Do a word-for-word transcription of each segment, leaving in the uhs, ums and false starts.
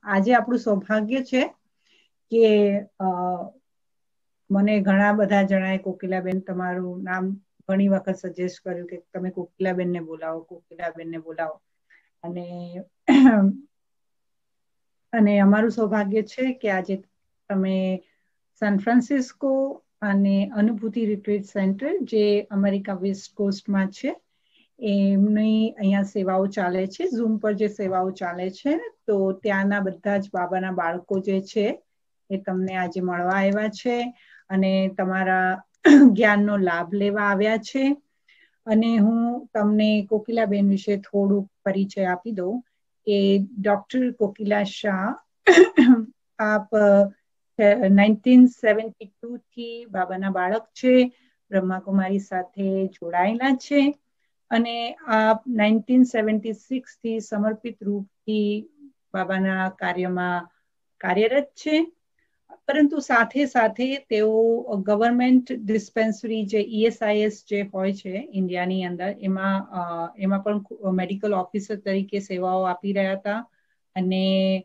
આજે આપણું સૌભાગ્ય છે કે મને ઘણા બધા જણાએ કોકિલાબેન તમારું નામ ઘણી વખત સજેસ્ટ કર્યું કે તમે કોકિલાબેનને બોલાવો કોકિલાબેનને બોલાવો અને અને અમારું સૌભાગ્ય છે કે આજે તમે સાન ફ્રાન્સિસ્કો અને અનુભૂતિ રિટ્રીટ સેન્ટર જે અમેરિકા વેસ્ટ કોસ્ટમાં છે એમની અહીંયા સેવાઓ ચાલે છે ઝૂમ પર જે સેવાઓ ચાલે છે તો ત્યાંના બધા જ બાબાના બાળકો જે છે એ તમને આજે મળવા આવ્યા છે અને તમારા જ્ઞાનનો લાભ લેવા આવ્યા છે અને હું તમને કોકિલાબેન વિશે થોડુંક પરિચય આપી દઉં કે ડોક્ટર કોકિલા શાહ આપ નાઇન્ટીન સેવન્ટી ટુ થી બાબાના બાળક છે બ્રહ્માકુમારી સાથે જોડાયેલા છે અને આપ નાઇન્ટીન સેવન્ટી સિક્સ થી સમર્પિત રૂપથી બાબાના કાર્યમાં કાર્યરત છે પરંતુ સાથે સાથે તેઓ ગવર્મેન્ટ ડિસ્પેન્સરી જે ઈએસઆઈએસ જે હોય છે ઇન્ડિયાની અંદર એમાં એમાં પણ મેડિકલ ઓફિસર તરીકે સેવાઓ આપી રહ્યા હતા અને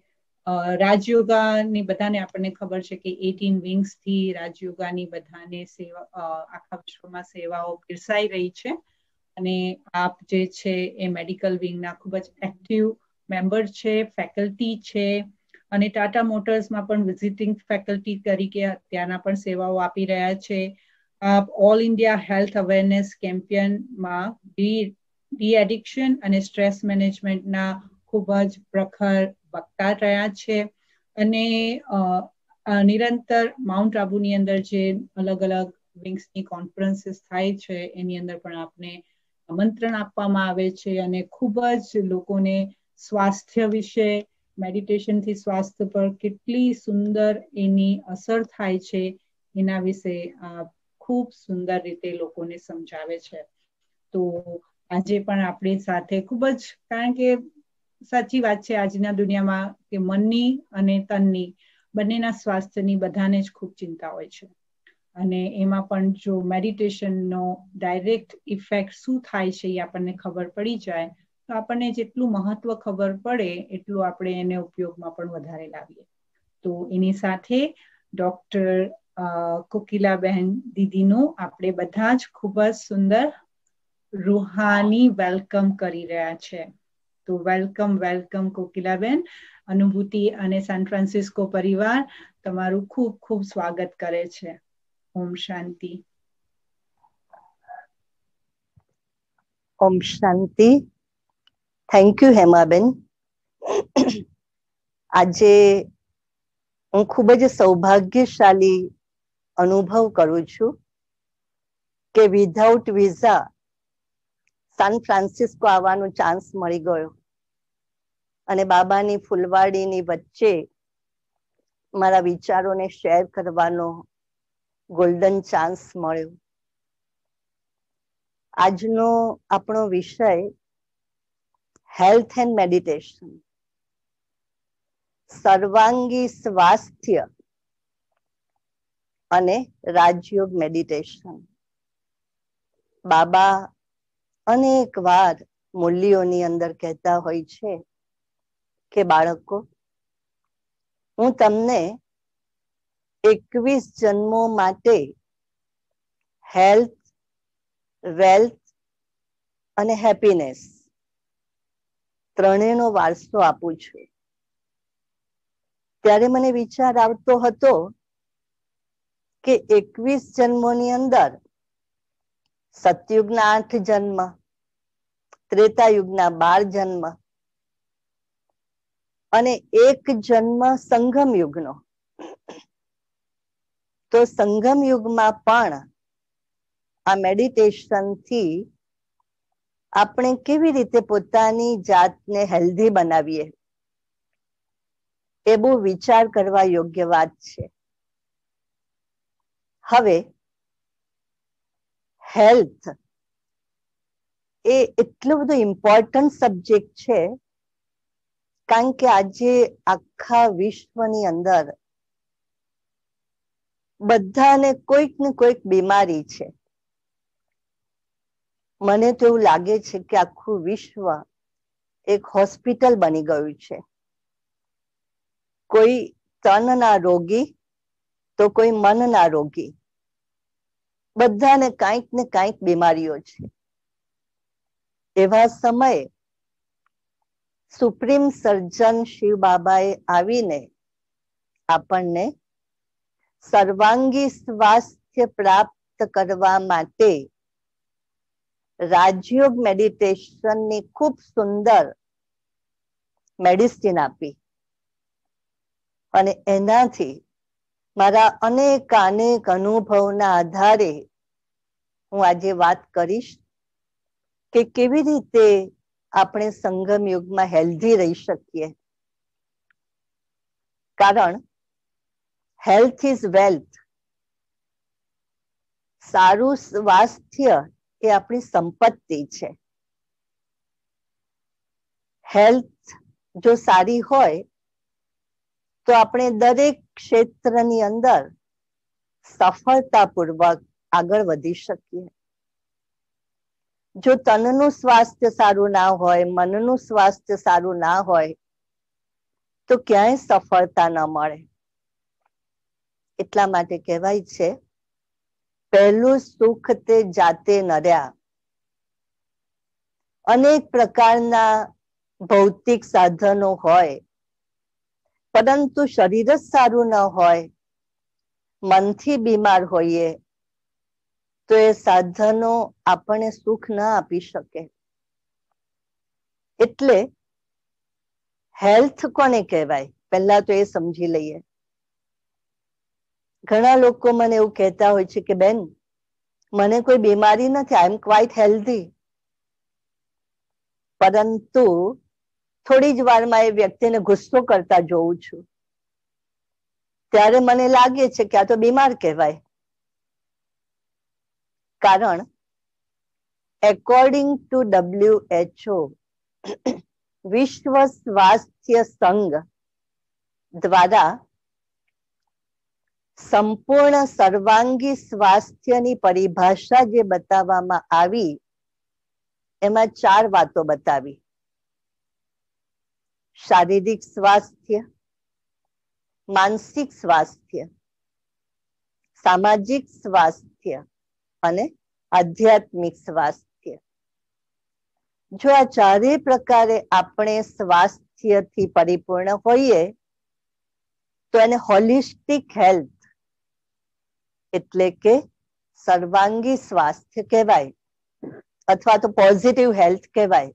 રાજયોગાની બધાને આપણને ખબર છે કે એટીન વિંગ્સ થી રાજયોગાની બધાને સેવા આખા વિશ્વમાં સેવાઓ પીરસાઈ રહી છે અને આપ જે છે એ મેડિકલ વિંગના ખૂબ જ એક્ટિવ મેમ્બર છે ફેકલ્ટી છે અને ટાટા મોટર્સમાં પણ વિઝિટિંગ ફેકલ્ટી તરીકે ત્યાંના પણ સેવાઓ આપી રહ્યા છે આપ ઓલ ઇન્ડિયા હેલ્થ અવેરનેસ કેમ્પિયનમાં ડી ડી એડિક્શન અને સ્ટ્રેસ મેનેજમેન્ટના ખૂબ જ પ્રખર વક્તા રહ્યા છે અને નિરંતર માઉન્ટ આબુની અંદર જે અલગ અલગ વિંગ્સની કોન્ફરન્સીસ થાય છે એની અંદર પણ આપને આમંત્રણ આપવામાં આવે છે અને ખૂબ જ લોકોને સ્વાસ્થ્ય વિશે મેડિટેશનથી સ્વાસ્થ્ય પર કેટલી સુંદર એની અસર થાય છે એના વિશે ખૂબ સુંદર રીતે લોકોને સમજાવે છે તો આજે પણ આપણી સાથે ખૂબ જ કારણ કે સાચી વાત છે આજના દુનિયામાં કે મનની અને તનની બંનેના સ્વાસ્થ્યની બધાને જ ખૂબ ચિંતા હોય છે અને એમાં પણ જો મેડિટેશનનો ડાયરેક્ટ ઇફેક્ટ શું થાય છે એ આપણને ખબર પડી જાય તો આપણને જેટલું મહત્વ ખબર પડે એટલું આપણે એને ઉપયોગમાં પણ વધારે લાવીએ તો એની સાથે ડોક્ટર કોકિલાબેન દીદીનું આપણે બધા જ ખૂબ જ સુંદર રૂહાની વેલકમ કરી રહ્યા છે તો વેલકમ વેલકમ કોકિલાબેન અનુભૂતિ અને સાન ફ્રાન્સિસ્કો પરિવાર તમારું ખૂબ ખૂબ સ્વાગત કરે છે ઓમ શાંતિ ઓમ શાંતિ થેન્ક યુ હેમાબેન આજે હું ખૂબ જ સૌભાગ્યશાળી અનુભવ કરું છું કે વિધાઉટ વિઝા સાન ફ્રાન્સિસ્કો આવવાનો ચાન્સ મળી ગયો અને બાબાની ફૂલવાડીની વચ્ચે મારા વિચારોને શેર કરવાનો ગોલ્ડન ચાન્સ મળ્યો આજનો આપણો વિષય હેલ્થ એન્ડ મેડિટેશન સર્વાંગી સ્વાસ્થ્ય અને રાજયોગ મેડિટેશન બાબા અનેક વાર મૂલ્યોની અંદર કહેતા હોય છે કે બાળકો હું તમને એકવીસ જન્મો માટે હેલ્થ વેલ્થ અને હેપીનેસ ત્રણેયનો વારસો આપું છું ત્યારે મને વિચાર આવતો હતો કે એકવીસ જન્મોની અંદર સતયુગના આઠ જન્મ ત્રેતાયુગના બાર જન્મ અને એક જન્મ સંગમ યુગનો તો સંગમ યુગમાં પણ આ મેડિટેશન થી આપણે કેવી રીતે પોતાની જાતને હેલ્ધી બનાવીએ એ બહુ વિચાર કરવા યોગ્ય વાત છે હવે હેલ્થ એ એટલો બધો ઇમ્પોર્ટન્ટ સબ્જેક્ટ છે કારણ કે આજે આખા વિશ્વની અંદર બધાને કોઈક ને કોઈક બીમારી છે મને તો એવું લાગે છે કે આખું વિશ્વ એક હોસ્પિટલ બની ગયું છે કોઈ તનના રોગી તો કોઈ મનના રોગી, બધાને કાંઈક ને કાંઈક બીમારીઓ છે. એવા સમયે સુપ્રીમ સર્જન શિવ બાબાએ આવીને આપણને સર્વાંગી સ્વાસ્થ્ય પ્રાપ્ત કરવા માટે રાજયોગ મેડિટેશનની ખૂબ સુંદર મેડિસિન આપી. અને એનાથી મારા અનેક અનેક અનુભવના આધારે હું આજે વાત કરીશ કે કેવી રીતે આપણે સંગમ યુગમાં હેલ્ધી રહી શકીએ. કારણ હેલ્થ ઇઝ વેલ્થ. સારું સ્વાસ્થ્ય એ આપણી સંપત્તિ છે. હેલ્થ જો સારી હોય તો આપણે દરેક ક્ષેત્રની અંદર સફળતાપૂર્વક આગળ વધી શકીએ. જો તનનું સ્વાસ્થ્ય સારું ના હોય, મનનું સ્વાસ્થ્ય સારું ના હોય તો ક્યાંય સફળતા ન મળે. એટલા માટે કહેવાય છે, પહેલું સુખ તે જાતે નર્યા. અનેક પ્રકારના ભૌતિક સાધનો હોય, પરંતુ શરીર જ સારું ન હોય, મનથી બીમાર હોઈએ તો એ સાધનો આપણને સુખ ન આપી શકે. એટલે હેલ્થ કોને કહેવાય પહેલા તો એ સમજી લઈએ. ઘણા લોકો મને એવું કહેતા હોય છે કે બેન, મને કોઈ બીમારી નથી, આઈ એમ ક્વાઇટ હેલ્ધી. પરંતુ થોડી જ વારમાં એ વ્યક્તિને ગુસ્સો કરતા જોઉં છું, ત્યારે મને લાગે છે કે આ તો બીમાર કહેવાય. કારણ according to W H O, વિશ્વ સ્વાસ્થ્ય સંઘ દ્વારા સંપૂર્ણ સર્વાંગી સ્વાસ્થ્યની પરિભાષા જે બતાવવામાં આવી, એમાં ચાર વાતો બતાવી. શારીરિક સ્વાસ્થ્ય, માનસિક સ્વાસ્થ્ય, સામાજિક સ્વાસ્થ્ય અને આધ્યાત્મિક સ્વાસ્થ્ય. જો આ ચારેય પ્રકારે આપણે સ્વાસ્થ્યથી પરિપૂર્ણ હોઈએ તો એને હોલિસ્ટિક હેલ્થ એટલે કે સર્વાંગી સ્વાસ્થ્ય કહેવાય, અથવા તો પોઝિટિવ હેલ્થ કહેવાય.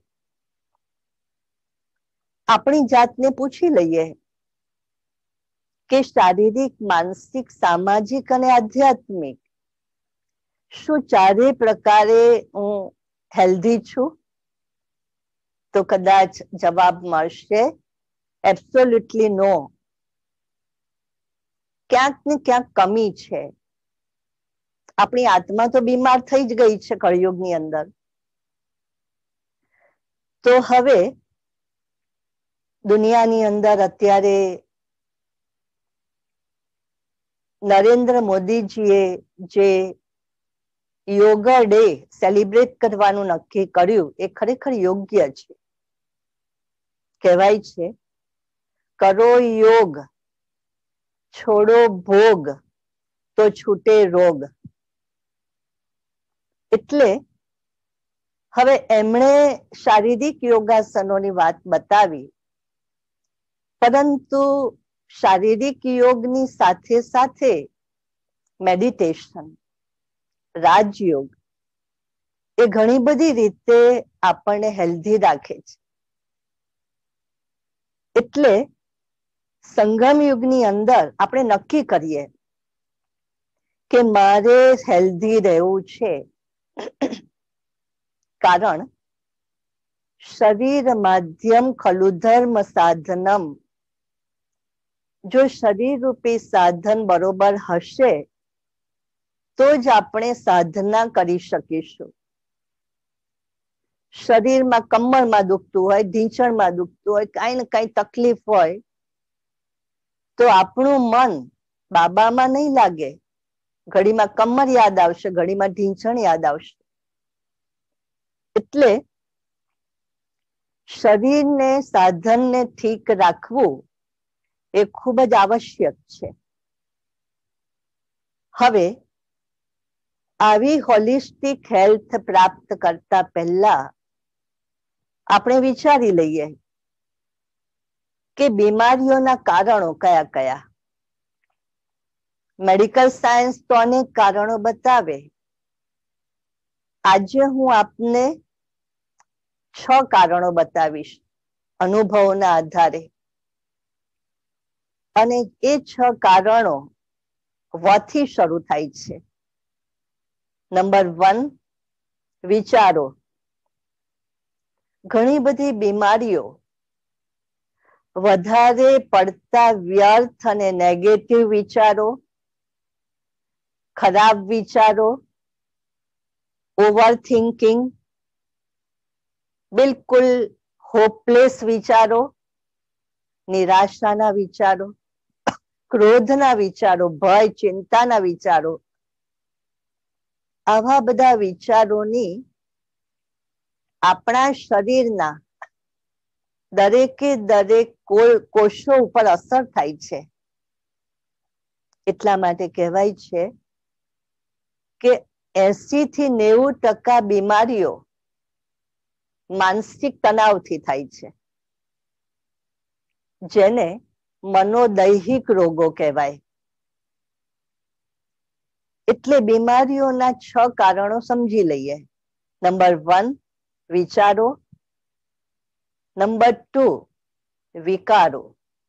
આપણી જાતને પૂછી લઈએ કે શારીરિક, માનસિક, સામાજિક અને આધ્યાત્મિક શું ચારે પ્રકારે હું હેલ્ધી છું? તો કદાચ જવાબ મળશે એબ્સોલ્યુટલી નો. ક્યાંક ને ક્યાંક કમી છે. આપણી આત્મા તો બીમાર થઈ જ ગઈ છે કળિયુગની અંદર. તો હવે દુનિયાની અંદર અત્યારે નરેન્દ્ર મોદીજીએ જે યોગા ડે સેલિબ્રેટ કરવાનું નક્કી કર્યું એ ખરેખર યોગ્ય છે. કહેવાય છે, કરો યોગ, છોડો ભોગ, તો છૂટે રોગ. એટલે હવે એમણે શારીરિક યોગાસનોની વાત બતાવી, પરંતુ શારીરિક યોગની સાથે સાથે મેડિટેશન, રાજયોગ એ ઘણી બધી રીતે આપણને હેલ્ધી રાખે છે. એટલે સંગમ યુગની અંદર આપણે નક્કી કરીએ કે મારે હેલ્ધી રહેવું છે. કારણ શરીર માધ્યમ ખલુ ધર્મ સાધનમ. જો શરીર રૂપી સાધન બરોબર હશે તો જ આપણે સાધના કરી શકીશું. શરીરમાં કમરમાં દુખતું હોય, ઢીંચણમાં દુખતું હોય, કાંઈ ને કાંઈ તકલીફ હોય તો આપણું મન બાબામાં નહીં લાગે. ઘડીમાં કમર યાદ આવશે, ઘડીમાં ઢીંચણ યાદ આવશે. એટલે શરીરને, સાધનને ઠીક રાખવું એ ખૂબ જ આવશ્યક છે. હવે આવી હોલિસ્ટિક હેલ્થ પ્રાપ્ત કરતા પહેલા આપણે વિચારી લઈએ કે બીમારીઓના કારણો કયા કયા. મેડિકલ સાયન્સ તો અનેક કારણો બતાવે. આજે હું આપને છ કારણો બતાવીશ અનુભવોના આધારે. અને એ છ કારણો વથી શરૂ થાય છે. નંબર વન, વિચારો. ઘણી બધી બીમારીઓ વધારે પડતા વ્યર્થ અને નેગેટિવ વિચારો, ખરાબ વિચારો, ઓવર થિંકિંગ, બિલકુલ હોપલેસ વિચારો, નિરાશાના વિચારો, ક્રોધના વિચારો, ભય ચિંતાના વિચારો, આવા બધા વિચારોની આપણા શરીરના દરેકે દરેક કોષો ઉપર અસર થાય છે. એટલા માટે કહેવાય છે કે એસી થી નેવું ટકા બીમારીઓ માનસિક તણાવથી થાય છે, જેને મનોદૈહિક રોગો કહેવાય. એટલે બીમારીઓના છ કારણો સમજી લઈએ. નંબર વન, વિચારો. નંબર ટુ, વિકારો.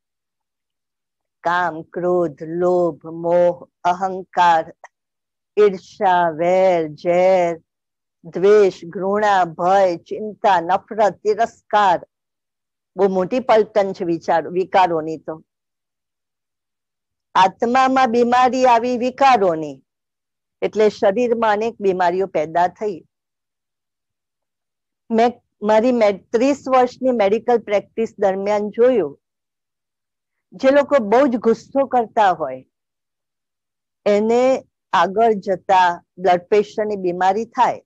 કામ, ક્રોધ, લોભ, મોહ, અહંકાર, ઈર્ષા, વેર, ઝેર, દ્વેષ, ઘૃણા, ભય, ચિંતા, નફરત, તિરસ્કાર. બહુ મોટી પલટન છે વિચારો વિકારોની. તો આત્મામાં બીમારી આવી વિકારોની, એટલે શરીરમાં અનેક બીમારીઓ પેદા થઈ. મેં મારી ત્રીસ વર્ષની મેડિકલ પ્રેક્ટિસ દરમિયાન જોયું, જે લોકો બહુ જ ગુસ્સો કરતા હોય એને આગળ જતા બ્લડ પ્રેશરની બીમારી થાય.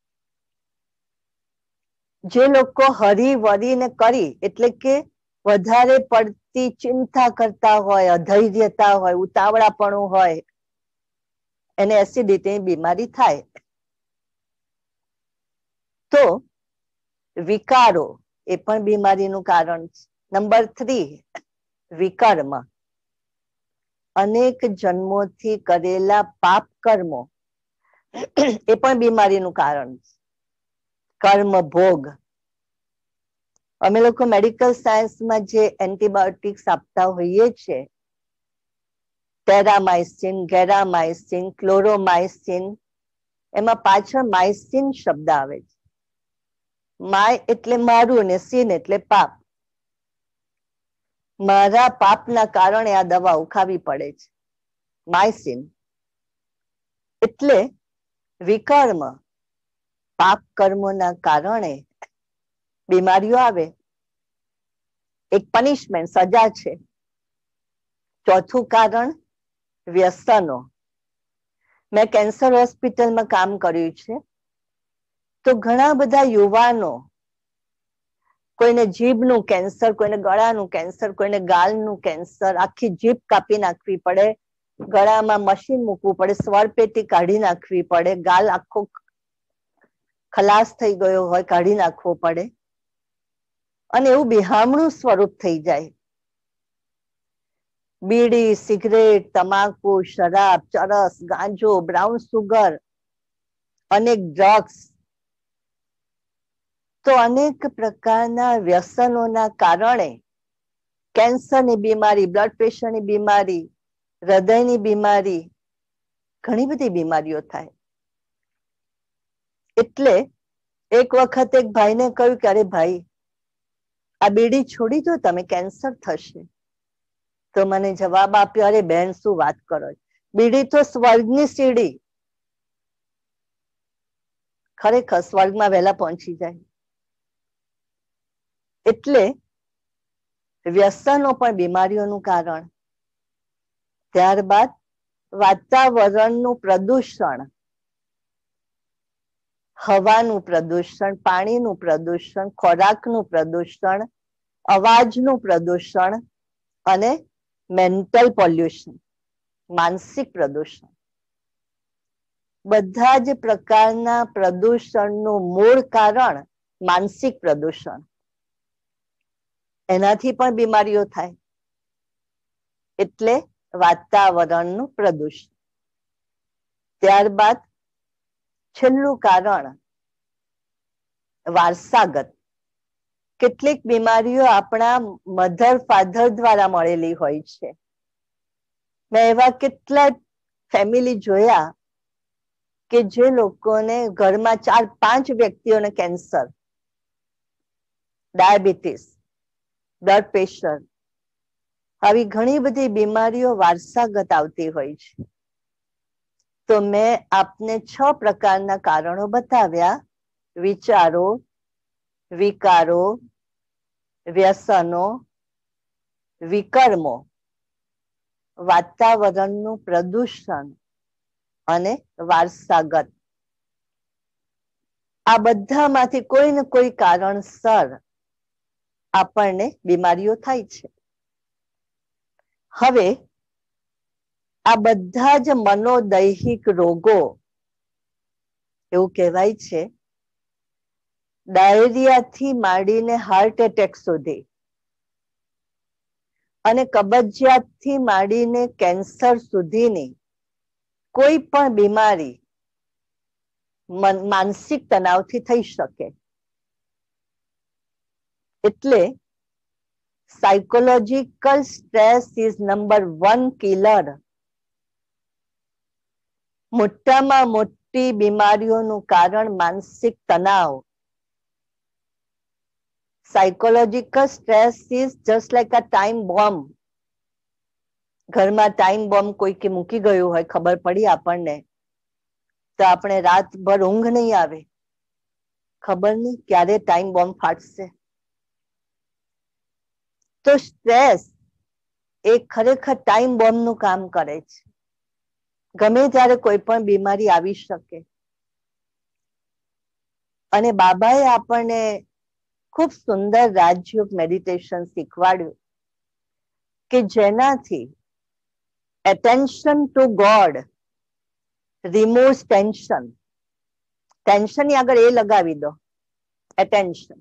જે લોકો હરી વરીને કરી એટલે કે વધારે પડતી ચિંતા કરતા હોય, અધૈર્યતા હોય, ઉતાવળાપણું હોય, એને એસિડિટીની બીમારી થાય. તો વિકારો એ પણ બીમારીનું કારણ છે. નંબર થ્રી, વિકર્મ. અનેક જન્મોથી કરેલા પાપ કર્મો એ પણ બીમારીનું કારણ છે. કર્મ ભોગ. અમે લોકો મેડિકલ સાયન્સમાં જે એન્ટીબાયોટિક્સ આપતા હોઈએ છીએ, ટેરામાઇસિન, ગેરામાઇસિન, ક્લોરોમાઇસિન, એમાં પાછળ માઇસિન શબ્દ આવે છે. માય એટલે મારું ને સિન એટલે પાપ. મારા પાપના કારણે આ દવાઓ ખાવી પડે છે, માયસિન. એટલે વિકર્મ, પાપ કર્મોના કારણે બીમારીઓ આવે. એક પનિશમેન્ટ, સજા છે. ચોથું કારણ, વ્યસનો. મેં કેન્સર હોસ્પિટલમાં કામ કર્યું છે, તો ઘણા બધા યુવાનો, કોઈને જીભનું કેન્સર, કોઈને ગળાનું કેન્સર, કોઈને ગાલનું કેન્સર, આખી જીભ કાપી નાખવી પડે, ગળામાં મશીન મૂકવું પડે, સ્વર પેટી કાઢી નાખવી પડે, ગાલ આખો ખલાસ થઈ ગયો હોય કાઢી નાખવો પડે, અને એવું બિહામણું સ્વરૂપ થઈ જાય. બીડી, સિગરેટ, તમાકુ, શરાબ, ચરસ, ગાંજો, બ્રાઉન સુગર, અનેક ડ્રગ્સ. તો અનેક પ્રકારના વ્યસનોના કારણે કેન્સરની બીમારી, બ્લડ પ્રેશરની બીમારી, હૃદયની બીમારી, ઘણી બધી બીમારીઓ થાય. એટલે એક વખત એક ભાઈને કહ્યું કે અરે ભાઈ, આ બીડી છોડી દો તમે, કેન્સર થશે. તો મને જવાબ આપ્યો, અરે બેન શું વાત કરો, બીડી તો સ્વર્ગની સીડી. ખરેખર સ્વર્ગમાં વહેલા પહોંચી જાય. એટલે વ્યસનો પણ બીમારીઓનું કારણ. ત્યારબાદ વાતાવરણનું પ્રદૂષણ, હવાનું પ્રદૂષણ, પાણીનું પ્રદૂષણ, ખોરાકનું પ્રદૂષણ, અવાજનું પ્રદૂષણ અને મેન્ટલ પોલ્યુશન, માનસિક પ્રદૂષણ. બધા જ પ્રકારના પ્રદૂષણનું મૂળ કારણ માનસિક પ્રદૂષણ. એનાથી પણ બીમારીઓ થાય, એટલે વાતાવરણનું પ્રદૂષણ. ત્યારબાદ છેલ્લું કારણ વારસાગત. કેટલીક બીમારીઓ આપણા મધર ફાધર દ્વારા મળેલી હોય છે. મેં એવા કેટલા ફેમિલી જોયા કે જે લોકોને ઘરમાં ચાર પાંચ વ્યક્તિઓને કેન્સર, ડાયાબિટીસ, બ્લડ પ્રેશર, આવી ઘણી બધી બીમારીઓ વારસાગત આવતી હોય છે. તો મેં આપને છ પ્રકારના કારણો બતાવ્યા: વિચારો, વિકારો, વ્યસનો, વિકર્મો, વાતાવરણનું પ્રદૂષણ અને વારસાગત. આ બધામાંથી કોઈ ને કોઈ કારણસર આપણને બીમારીઓ થાય છે. હવે આ બધા જ મનોદૈહિક રોગો, એવું કહેવાય છે, ડાયરિયાથી માંડીને હાર્ટ એટેક સુધી અને કબજિયાતથી માંડીને કેન્સર સુધીની કોઈ પણ બીમારી માનસિક તણાવથી થઈ શકે. એટલે psychological stress is number one killer. મોટામાં મોટી બીમારીઓનું કારણ માનસિક તણાવ. Psychological stress is just like a time bomb. ઘરમાં ટાઈમ બોમ્બ કોઈ મૂકી ગયું હોય, ખબર પડી આપણને, તો આપણે રાતભર ઊંઘ નહીં આવે, ખબર નહીં ક્યારે ટાઈમ બોમ્બ ફાટશે. તો સ્ટ્રેસ એ ખરેખર ટાઈમ બોમ્બનું કામ કરે છે. ગમે ત્યારે કોઈ પણ બીમારી આવી શકે. અને બાબાએ આપણને ખૂબ સુંદર રાજયોગ મેડિટેશન શીખવાડ્યું કે જેનાથી attention to God removes tension. Tension ની આગળ એ લગાવી દો, attention.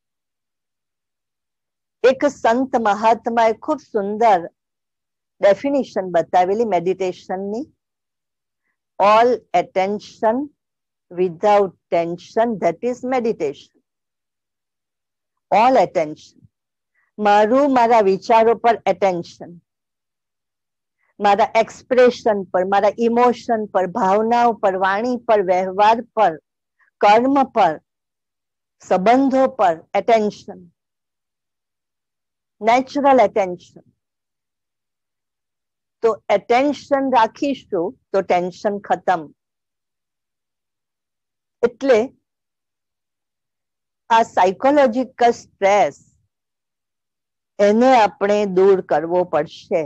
એક સંત મહાત્માએ ખૂબ સુંદર ડેફિનેશન બતાવેલી મેડિટેશનની. All attention without tension, that is meditation. All attention. મારું મારા વિચારો પર attention, મારા એક્સપ્રેશન પર, મારા ઇમોશન પર, ભાવનાઓ પર, વાણી પર, વ્યવહાર પર, કર્મ પર, સંબંધો પર attention. Natural attention. તો attention રાખીશું તો ટેન્શન ખતમ. એટલે આ સાયકોલોજીકલ સ્ટ્રેસ એને આપણે દૂર કરવો પડશે.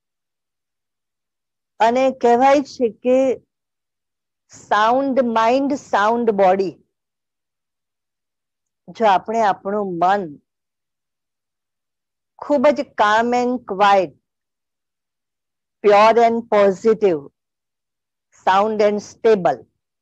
અને કહેવાય છે કે સાઉન્ડ માઇન્ડ, સાઉન્ડ બોડી. જો આપણે આપણું મન ખૂબ જ calm and quiet, pure and positive, sound and stable,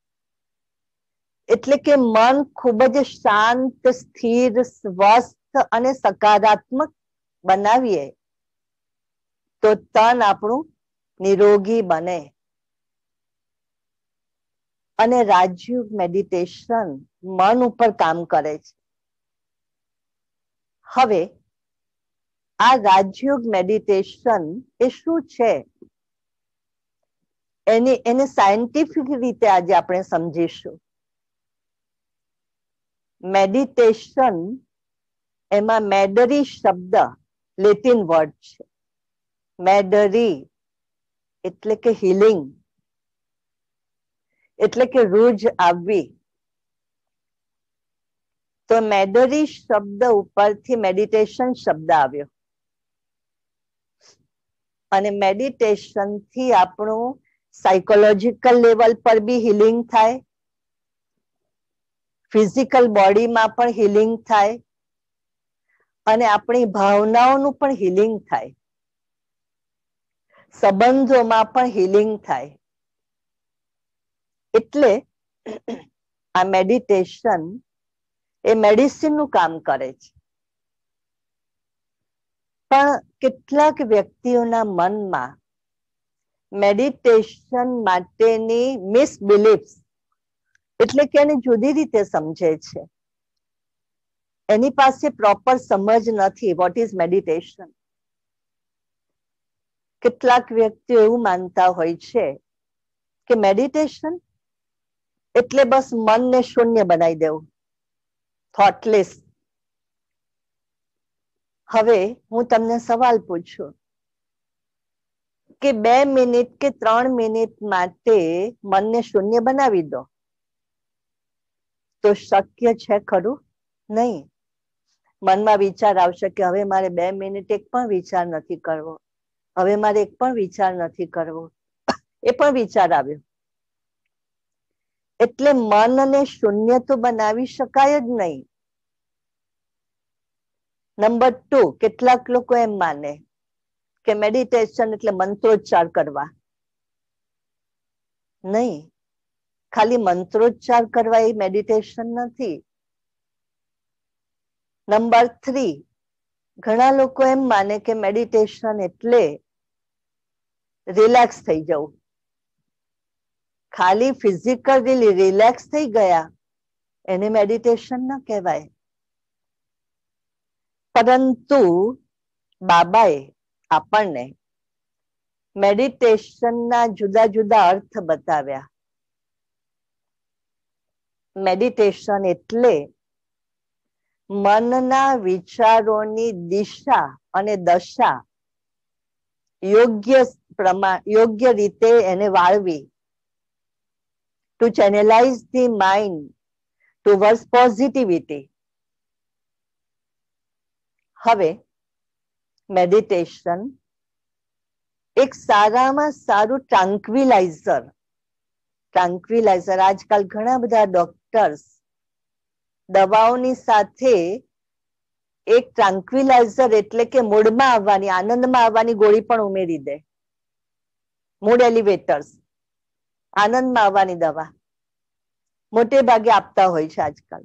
એટલે કે મન ખૂબ જ શાંત, સ્થિર, સ્વસ્થ અને સકારાત્મક બનાવીએ તો તન આપણું નિરોગી બને. અને રાજયોગ મેડિટેશન મન ઉપર કામ કરે છે. હવે આ રાજયોગ મેડિટેશન એ શું છે એની એને સાયન્ટિફિક રીતે આજે આપણે સમજીશું. મેડિટેશન એમાં મેડરી શબ્દ લેટિન વર્ડ છે. મેડરી એટલે કે હિલિંગ, એટલે કે રૂજ આવવી. તો મેડરી શબ્દ ઉપરથી મેડિટેશન શબ્દ આવ્યો. અને મેડિટેશન થી આપણું સાયકોલોજીકલ લેવલ પર બી હિલિંગ થાય, ફિઝિકલ બોડીમાં પણ હિલિંગ થાય, અને આપણી ભાવનાઓનું પણ હિલિંગ થાય. સંબંધોમાં પણ હિલિંગ થાય. એટલે આ મેડિટેશન એ મેડિસિન નું કામ કરે છે. પણ કેટલાક વ્યક્તિઓના મનમાં મેડિટેશન માટેની મિસબિલીફ્સ એટલે કે એને જુદી રીતે સમજે છે. એની પાસે પ્રોપર સમજ નથી વોટ ઇઝ મેડિટેશન. કેટલાક વ્યક્તિઓ એવું માનતા હોય છે કે મેડિટેશન એટલે બસ મનને શૂન્ય બનાવી દેવું, થોટલેસ. હવે હું તમને સવાલ પૂછું કે બે મિનિટ કે ત્રણ મિનિટ માટે મનને શૂન્ય બનાવી દો તો શક્ય છે ખરું? નહીં. મનમાં વિચાર આવશે કે હવે મારે બે મિનિટ એક પણ વિચાર નથી કરવો, હવે મારે એક પણ વિચાર નથી કરવો. એ પણ વિચાર આવ્યો. એટલે મનને શૂન્ય તો બનાવી શકાય જ નહીં. નંબર ટુ, કેટલાક લોકો એમ માને કે મેડિટેશન એટલે મંત્રોચ્ચાર કરવા. નહીં, ખાલી મંત્રોચ્ચાર કરવા એ મેડિટેશન નથી. નંબર થ્રી, ઘણા લોકો એમ માને કે મેડિટેશન એટલે રિલેક્સ થઈ જવું. ખાલી ફિઝિકલી રિલેક્સ થઈ ગયા એને મેડિટેશન ન કહેવાય. પરંતુ બાબાએ આપણને મેડિટેશનના જુદા જુદા અર્થ બતાવ્યા. મેડિટેશન એટલે મનના વિચારોની દિશા અને દશા યોગ્ય પ્રમાણ યોગ્ય રીતે એને વાળવી. To channelise the mind towards positivity. હવે મેડિટેશન એક સારામાં સારું ટ્રાન્ક્વિલાઇઝર ટ્રાન્ક્વિલાઇઝર આજકાલ ઘણા બધા ડોક્ટર્સ દવાઓની સાથે એક ટ્રાન્ક્વિલાઇઝર એટલે કે મૂડમાં આવવાની, આનંદમાં આવવાની ગોળી પણ ઉમેરી દે. મૂડ એલિવેટર્સ, આનંદમાં આવવાની દવા મોટે ભાગે આપતા હોય છે આજકાલ.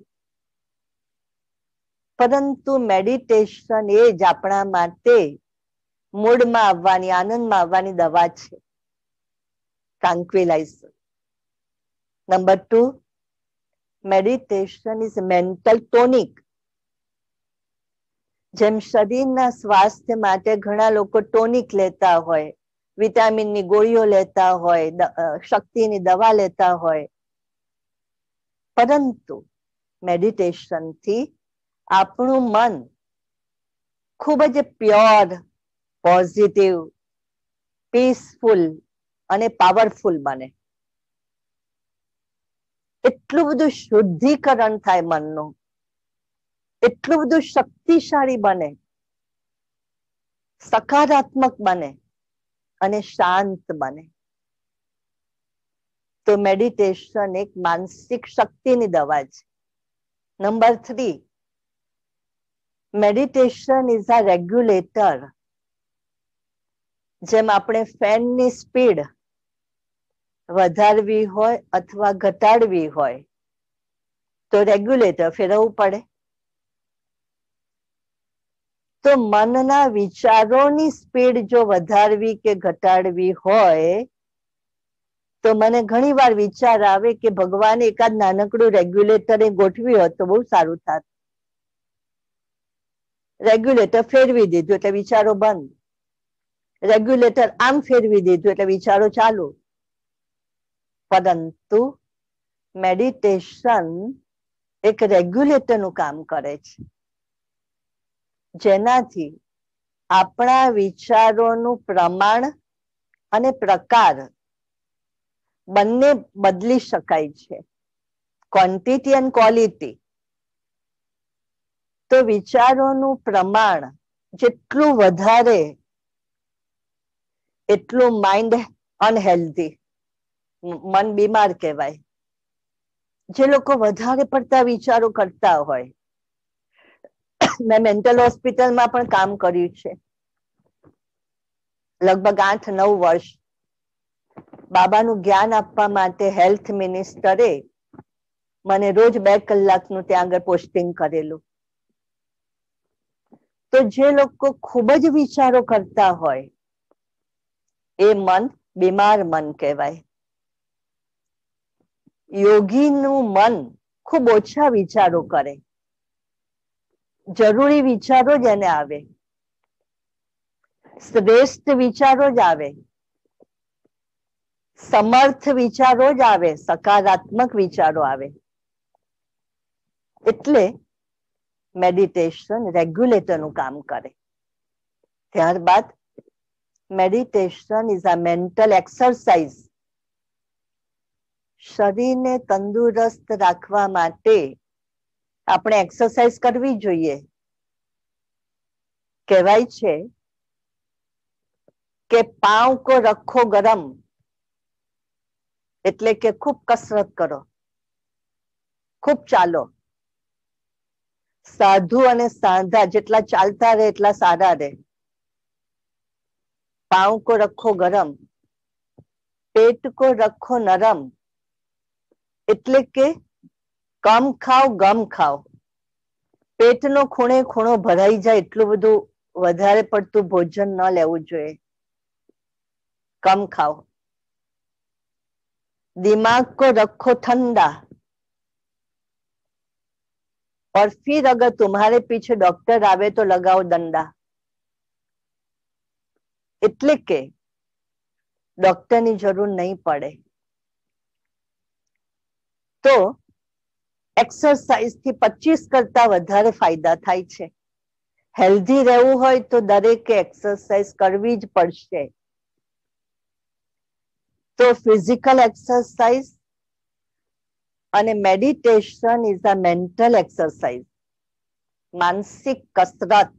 પરંતુ મેડિટેશન એ જ આપણા માટે મૂડમાં આવવાની, આનંદમાં આવવાની દવા છે, tranquilliser. Number two, meditation is mental tonic. જેમ શરીરના સ્વાસ્થ્ય માટે ઘણા લોકો ટોનિક લેતા હોય, વિટામિનની ગોળીઓ લેતા હોય, શક્તિની દવા લેતા હોય, પરંતુ મેડિટેશનથી આપણું મન ખૂબ જ પ્યોર, પોઝિટિવ, પીસફુલ અને પાવરફુલ બને. એટલું બધું શુદ્ધિકરણ થાય મનનું, એટલું બધું શક્તિશાળી બને, સકારાત્મક બને અને શાંત બને. તો મેડિટેશન એક માનસિક શક્તિની દવા છે. Number three, meditation is a regulator. જેમ આપણે ફેનની સ્પીડ વધારવી હોય અથવા ઘટાડવી હોય તો રેગ્યુલેટર ફેરવવું પડે. તો મનના વિચારોની સ્પીડ જો વધારવી કે ઘટાડવી હોય તો મને ઘણી વાર વિચાર આવે કે ભગવાને એકાદ નાનકડું રેગ્યુલેટર ગોઠવ્યું હોત તો બહુ સારું થાત. રેગ્યુલેટર ફેરવી દીધું એટલે વિચારો બંધ, રેગ્યુલેટર આમ ફેરવી દીધું એટલે વિચારો ચાલુ. પરંતુ મેડિટેશન એક રેગ્યુલેટરનું કામ કરે છે, જેનાથી આપણા વિચારોનું પ્રમાણ અને પ્રકાર બંને બદલી શકાય છે, ક્વોન્ટિટી અને ક્વોલિટી. તો વિચારોનું પ્રમાણ જેટલું વધારે એટલું માઇન્ડ અનહેલ્ધી, મન બીમાર કહેવાય. જે લોકો વધારે પડતા વિચારો કરતા હોય, મેં મેન્ટલ હોસ્પિટલમાં પણ કામ કર્યું છે, લગભગ આઠ નવ વર્ષ બાબાનું જ્ઞાન આપવા માટે હેલ્થ મિનિસ્ટરે મને રોજ બે કલાકનું ત્યાં આગળ પોસ્ટિંગ કરેલું. તો જે લોકો ખૂબ જ વિચારો કરતા હોય એ મન બીમાર મન કહેવાય. યોગીનું મન ખૂબ ઓછા વિચારો કરે, જરૂરી વિચારો જ એને આવે, શ્રેષ્ઠ વિચારો જ આવે, સમર્થ વિચારો જ આવે, સકારાત્મક વિચારો આવે. એટલે મેડિટેશન રેગ્યુલેટરનું કામ કરે. ત્યારબાદ meditation is a mental exercise. શરીરને તંદુરસ્ત રાખવા માટે આપણે એક્સરસાઇઝ કરવી જોઈએ. કહેવાય છે કે પાँव को रखो गरम, એટલે કે ખૂબ કસરત કરો, ખૂબ ચાલો. સાધુ અને સાંધા જેટલા ચાલતા રહે એટલા સારા રહે. पाँव को रखो गरम, पेट को रखो नरम, એટલે કે કમ ખાઓ ગમ ખાઓ. પેટનો ખૂણે ખૂણો ભરાઈ જાય એટલું બધું વધારે પડતું ભોજન ન લેવું જોઈએ, કમ ખાઓ. दिमाग को रखो ठंडा, और फिर अगर तुम्हारे पीछे डॉक्टर आवे तो लगाओ दंडा. એટલે કે ડોક્ટરની જરૂર નહીં પડે. તો એક્સરસાઇઝ થી પચીસ કરતા વધારે ફાયદા થાય છે. હેલ્ધી રહેવું હોય તો દરેકે એક્સરસાઇઝ કરવી જ પડશે. તો ફિઝિકલ એક્સરસાઇઝ અને meditation is a mental exercise, માનસિક કસરત.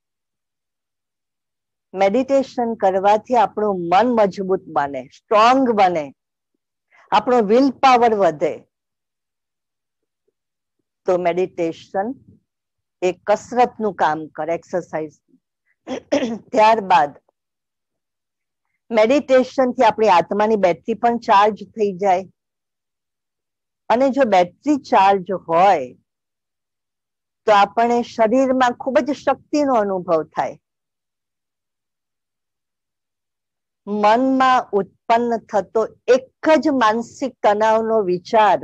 મેડિટેશન કરવાથી આપણું મન મજબૂત બને, સ્ટ્રોંગ બને, આપણો વિલ પાવર વધે. તો મેડિટેશન એ કસરતનું કામ કરે, એક્સરસાઇઝ. ત્યારબાદ મેડિટેશન થી આપણી આત્માની બેટરી પણ ચાર્જ થઈ જાય. અને જો બેટરી ચાર્જ હોય તો આપણે શરીરમાં ખૂબ જ શક્તિનો અનુભવ થાય. મનમાં ઉત્પન્ન થતો એક જ માનસિક તણાવનો વિચાર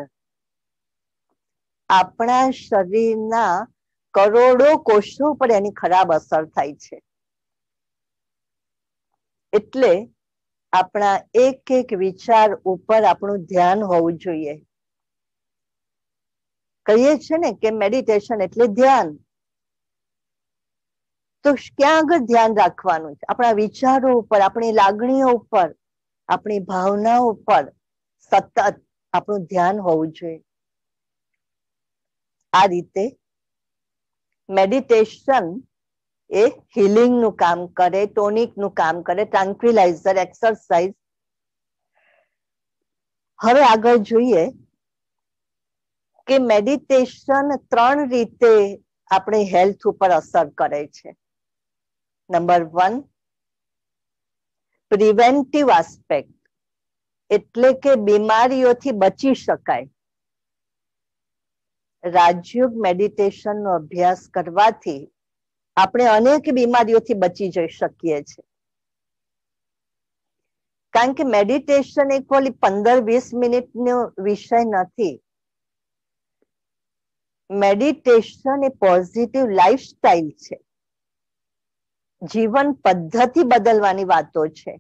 આપણા શરીરના કરોડો કોષો પર એની ખરાબ અસર થાય છે. એટલે આપણા એક એક વિચાર ઉપર આપણું ધ્યાન હોવું જોઈએ. કહીએ છે ને કે મેડિટેશન એટલે ધ્યાન. તો ક્યાં આગળ ધ્યાન રાખવાનું છે? આપણા વિચારો ઉપર, આપણી લાગણીઓ ઉપર, આપણી ભાવનાઓ ઉપર સતત આપણું ધ્યાન હોવું જોઈએ. આ રીતે મેડિટેશન એ હિલિંગ નું કામ કરે, ટોનિક નું કામ કરે, ટ્રાન્ક્વિલાઇઝર, એક્સરસાઇઝ. હવે આગળ જોઈએ કે મેડિટેશન ત્રણ રીતે આપણી હેલ્થ ઉપર અસર કરે છે. નંબર વન, પ્રિવેન્ટિવ આસ્પેક્ટ, એટલે કે બીમારીઓથી બચી શકાય. રાજયોગ મેડિટેશન નો અભ્યાસ કરવાથી આપણે અનેક બીમારીઓથી બચી જઈ શકીએ છીએ. કારણ કે મેડિટેશન એક ઓલી પંદર વીસ મિનિટનો વિષય નથી. મેડિટેશન એ પોઝિટિવ લાઈફસ્ટાઈલ છે, જીવન પદ્ધતિ બદલવાની વાતો છે.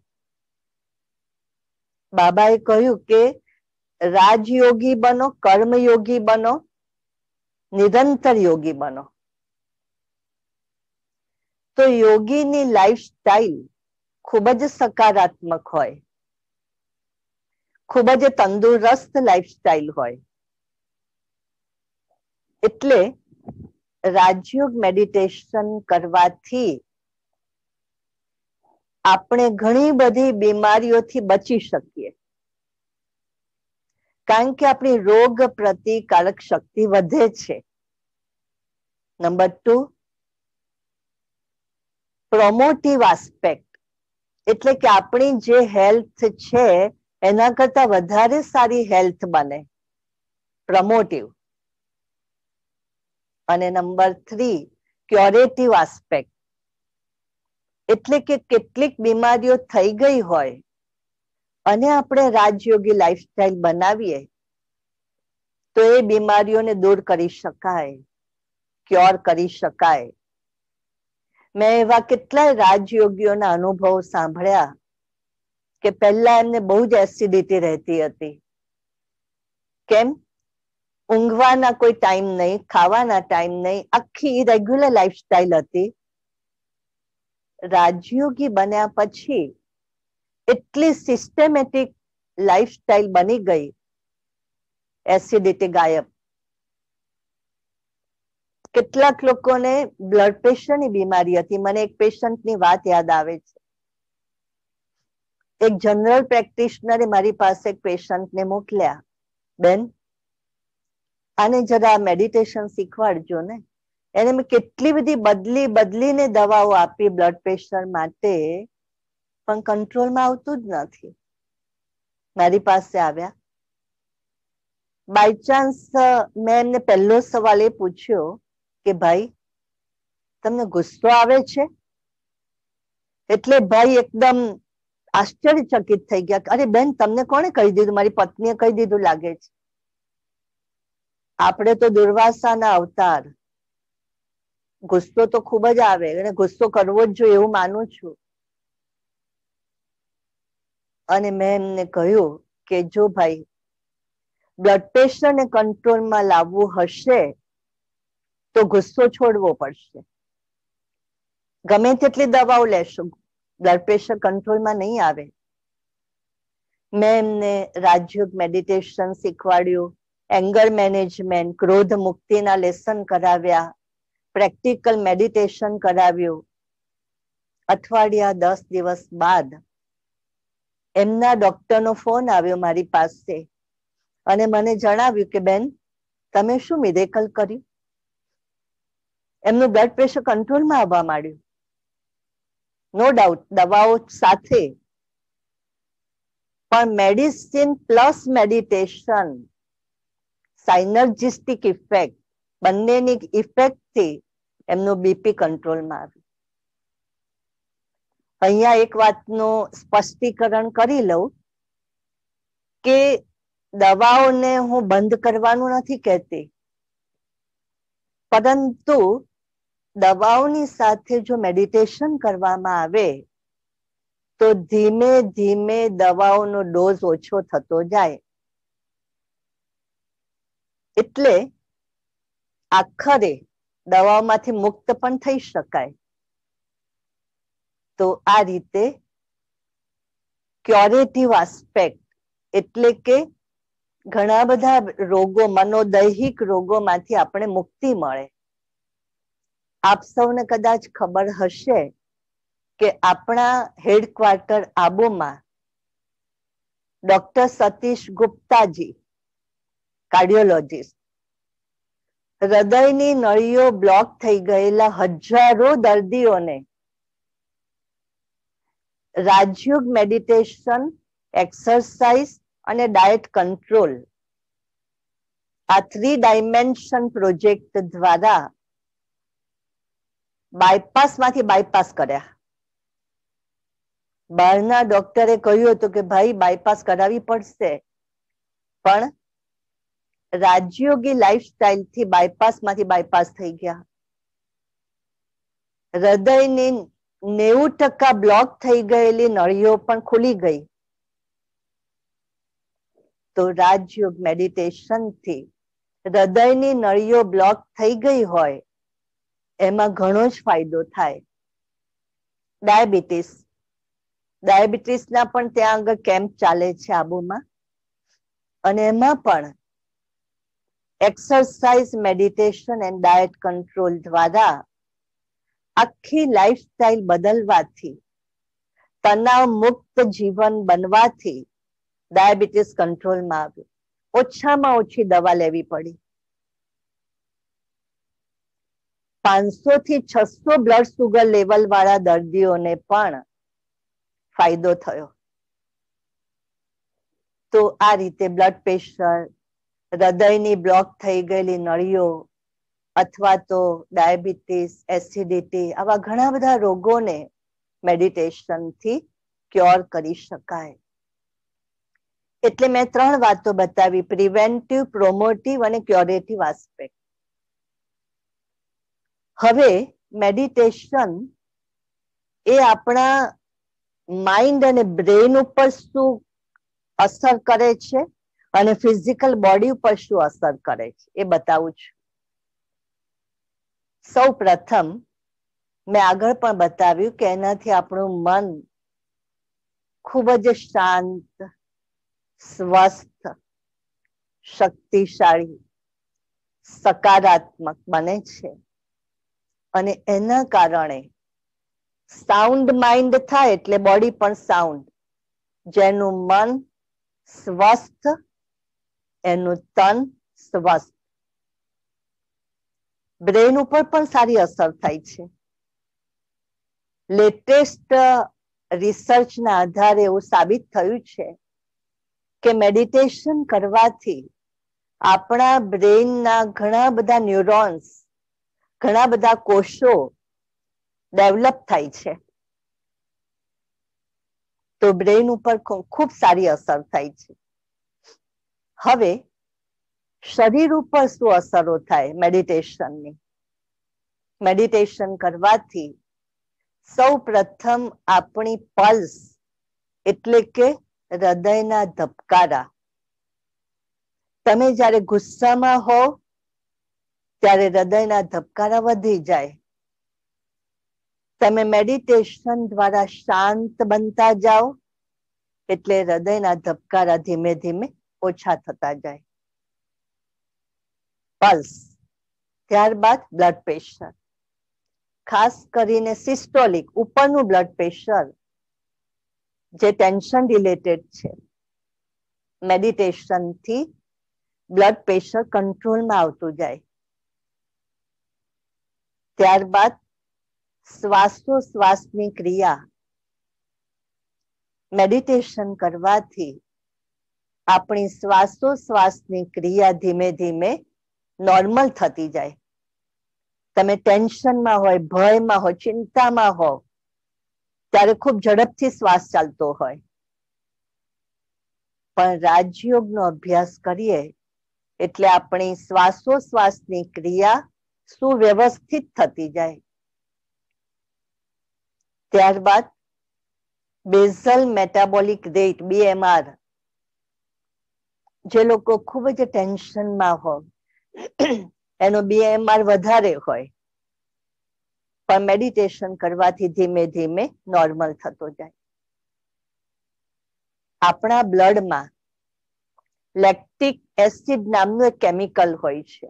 બાબાએ કહ્યું કે રાજયોગી બનો, કર્મયોગી બનો, નિરંતર યોગી બનો. તો યોગીની લાઈફસ્ટાઈલ ખૂબ જ સકારાત્મક હોય, ખૂબ જ તંદુરસ્ત લાઈફસ્ટાઈલ હોય. એટલે રાજયોગ મેડિટેશન કરવાથી આપણે ઘણી બધી બીમારીઓથી બચી શકીએ. કારણ કે આપણી રોગ પ્રતિકારક શક્તિ વધે છે. નંબર ટુ, પ્રોમોટિવ આસ્પેક્ટ, એટલે કે આપણી જે હેલ્થ છે એના કરતા વધારે સારી હેલ્થ બને, પ્રમોટિવ. અને નંબર થ્રી, ક્યોરેટિવ આસ્પેક્ટ. એટલે કે કેટલીક બીમારીઓ થઈ ગઈ હોય અને આપણે રાજયોગી લાઈફસ્ટાઈલ બનાવીએ તો એ બીમારીઓને દૂર કરી શકાય, ક્યોર કરી શકાય. મેં એવા કેટલાય રાજયોગીઓના અનુભવો સાંભળ્યા કે પહેલા એમને બહુ જ એસિડિટી રહેતી હતી. કેમ? ઊંઘવાના કોઈ ટાઈમ નહીં, ખાવાના ટાઈમ નહીં, આખી રેગ્યુલર લાઈફસ્ટાઈલ હતી. રાજયોગી બન્યા પછી એટલી સિસ્ટમેટિક લાઈફસ્ટાઈલ બની ગઈ, એસિડિટી ગાયબ. કેટલાક લોકોને બ્લડ પ્રેશરની બીમારી હતી. મને એક પેશન્ટની વાત યાદ આવે છે. એક જનરલ પ્રેક્ટિશનરે મારી પાસે એક પેશન્ટને મોકલ્યા, બેન આને જરા મેડિટેશન શીખવાડજો ને. એને મેં કેટલી બધી બદલી બદલીને દવાઓ આપી બ્લડ પ્રેશર માટે, પણ કંટ્રોલમાં આવતું જ નથી. મારી પાસે આવ્યા. બાય ચાન્સ મેં એમને પહેલો સવાલ એ પૂછ્યો કે ભાઈ તમને ગુસ્સો આવે છે? એટલે ભાઈ એકદમ આશ્ચર્યચકિત થઈ ગયા. અરે બેન તમને કોણે કહી દીધું? મારી પત્નીએ કહી દીધું લાગે છે. આપણે તો દુર્વાસાના અવતાર. ગુસ્સો તો ખૂબ જ આવે અને ગુસ્સો કરવો જ જોઈએ એવું માનું છું. અને મેં એમને કહ્યું કે જો ભાઈ બ્લડ પ્રેશરને કંટ્રોલમાં લાવવું હશે તો ગુસ્સો છોડવો પડશે. ગમે તેટલી દવાઓ લેશો, બ્લડ પ્રેશર કંટ્રોલમાં નહીં આવે. મેં એમને રાજયોગ મેડિટેશન શીખવાડ્યું, એંગર મેનેજમેન્ટ, ક્રોધ મુક્તિના લેસન કરાવ્યા, પ્રેક્ટિકલ મેડિટેશન કરાવ્યું. અઠવાડિયા દસ દિવસ બાદ એમના ડોક્ટરનો ફોન આવ્યો મારી પાસે અને મને જણાવ્યું કે બેન તમે શું મિરેકલ કર્યું? એમનું બ્લડ પ્રેશર કંટ્રોલમાં આવવા માંડ્યું. નો ડાઉટ દવાઓ સાથે, પણ medicine plus meditation, synergistic effect, બંનેની ઇફેક્ટથી એમનું બીપી કંટ્રોલમાં આવ્યું. અહીંયા એક વાતનું સ્પષ્ટીકરણ કરી લઉં કે દવાઓને હું બંધ કરવાનું નથી કહેતી, પરંતુ દવાઓની સાથે જો મેડિટેશન કરવામાં આવે તો ધીમે ધીમે દવાઓનો ડોઝ ઓછો થતો જાય. એટલે આખરે દવાઓમાંથી મુક્ત પણ થઈ શકાય. તો આ રીતે ક્યોરેટિવ આસ્પેક્ટ એટલે કે ઘણા બધા રોગો, મનોદૈહિક રોગોમાંથી આપણે મુક્તિ મળે. આપ સૌને કદાચ ખબર હશે કે આપણા હેડક્વાર્ટર આબુમાં ડોક્ટર સતીશ ગુપ્તાજી, કાર્ડિયોલોજીસ્ટ, હૃદયની નળીઓ બ્લોક થઈ ગયેલા હજારો દર્દીઓને રાજયોગ મેડિટેશન, એક્સરસાઇઝ અને ડાયટ કંટ્રોલ, આ થ્રી ડાયમેન્શન પ્રોજેક્ટ દ્વારા બાયપાસ માંથી બાયપાસ કર્યા. બહારના ડોક્ટરે કહ્યું હતું કે ભાઈ બાયપાસ કરાવી પડશે, પણ રાજયોગી લાઈફસ્ટાઈલ થી બાયપાસ માંથી બાયપાસ થઈ ગયા. હૃદયની નેવું ટકા બ્લોક થઈ ગયેલી નળીઓ પણ ખુલી ગઈ. તો રાજયોગ મેડિટેશન થી હૃદયની નળીઓ બ્લોક થઈ ગઈ હોય એમાં ઘણો જ ફાયદો થાય. ડાયાબિટીસ, ડાયાબિટીસના પણ ત્યાં આગળ કેમ્પ ચાલે છે આબુમાં, અને એમાં પણ exercise, meditation and diet control દ્વારા આખી લાઈફસ્ટાઈલ બદલવાથી, તણાવ મુક્ત જીવન બનવાથી ડાયાબિટીસ કંટ્રોલમાં આવ્યું. ઓછામાં ઓછી દવા લેવી પડી. પાંચસો થી છસો બ્લડ સુગર લેવલ વાળા દર્દીઓને પણ ફાયદો થયો. તો આ રીતે બ્લડ પ્રેશર, હૃદયની બ્લોક થઈ ગયેલી નળીઓ અથવા તો ડાયાબિટીસ, એસિડિટી, આવા ઘણા બધા રોગોને મેડિટેશનથી ક્યોર કરી શકાય. એટલે મેં ત્રણ વાતો બતાવી: પ્રિવેન્ટિવ, પ્રોમોટિવ અને ક્યોરેટિવ આસ્પેક્ટ. હવે મેડિટેશન એ આપણા માઇન્ડ અને બ્રેન ઉપર શું અસર કરે છે અને ફિઝિકલ બોડી ઉપર શું અસર કરે છે એ બતાવું છું. સૌ પ્રથમ મેં આગળ પણ બતાવ્યું કે એનાથી આપણું મન ખૂબ જ શાંત, સ્વસ્થ, શક્તિશાળી, સકારાત્મક બને છે. અને એના કારણે સાઉન્ડ માઇન્ડ થાય એટલે બોડી પણ સાઉન્ડ. જેનું મન સ્વસ્થ, એનું તન સ્વસ્થ. બ્રેન ઉપર પણ સારી અસર થાય છે. લેટેસ્ટ રિસર્ચના આધારે એવું સાબિત થયું છે કે મેડિટેશન કરવાથી આપણા બ્રેનના ઘણા બધા ન્યુરોન્સ, ઘણા બધા કોષો ડેવલપ થાય છે. તો બ્રેન ઉપર ખૂબ સારી અસર થાય છે. હવે શરીર ઉપર શું અસરો થાય મેડિટેશનની? મેડિટેશન કરવાથી સૌ પ્રથમ આપણી પલ્સ એટલે કે હૃદયના ધબકારા, તમે જ્યારે ગુસ્સામાં હો ત્યારે હૃદયના ધબકારા વધી જાય. તમે મેડિટેશન દ્વારા શાંત બનતા જાઓ એટલે હૃદયના ધબકારા ધીમે ધીમે ઓછા થતા જાય. પલ્સ. ત્યારબાદ બ્લડ પ્રેશર, ખાસ કરીને સિસ્ટોલિક ઉપરનું બ્લડ પ્રેશર જે ટેન્શન રિલેટેડ છે. મેડિટેશનથી બ્લડ પ્રેશર કંટ્રોલમાં આવતું જાય. ત્યારબાદ શ્વાસોશ્વાસની ક્રિયા. મેડિટેશન કરવાથી આપણી શ્વાસોશ્વાસની ક્રિયા ધીમે ધીમે નોર્મલ થતી જાય. તમે ટેન્શનમાં હોય, ભયમાં હોય, ચિંતામાં હો ત્યારે ખૂબ ઝડપથી શ્વાસ ચાલતો હોય. પણ રાજયોગનો અભ્યાસ કરીએ એટલે આપણી શ્વાસોશ્વાસની ક્રિયા સુવ્યવસ્થિત થતી જાય. ત્યારબાદ basal metabolic rate B M R. જે લોકો ખૂબ જ ટેન્શનમાં હોય એનો બી એમ આર વધારે હોય, પણ મેડિટેશન કરવાથી ધીમે ધીમે નોર્મલ થતો જાય. આપણા બ્લડમાં લેક્ટિક એસિડ નામનું એક કેમિકલ હોય છે.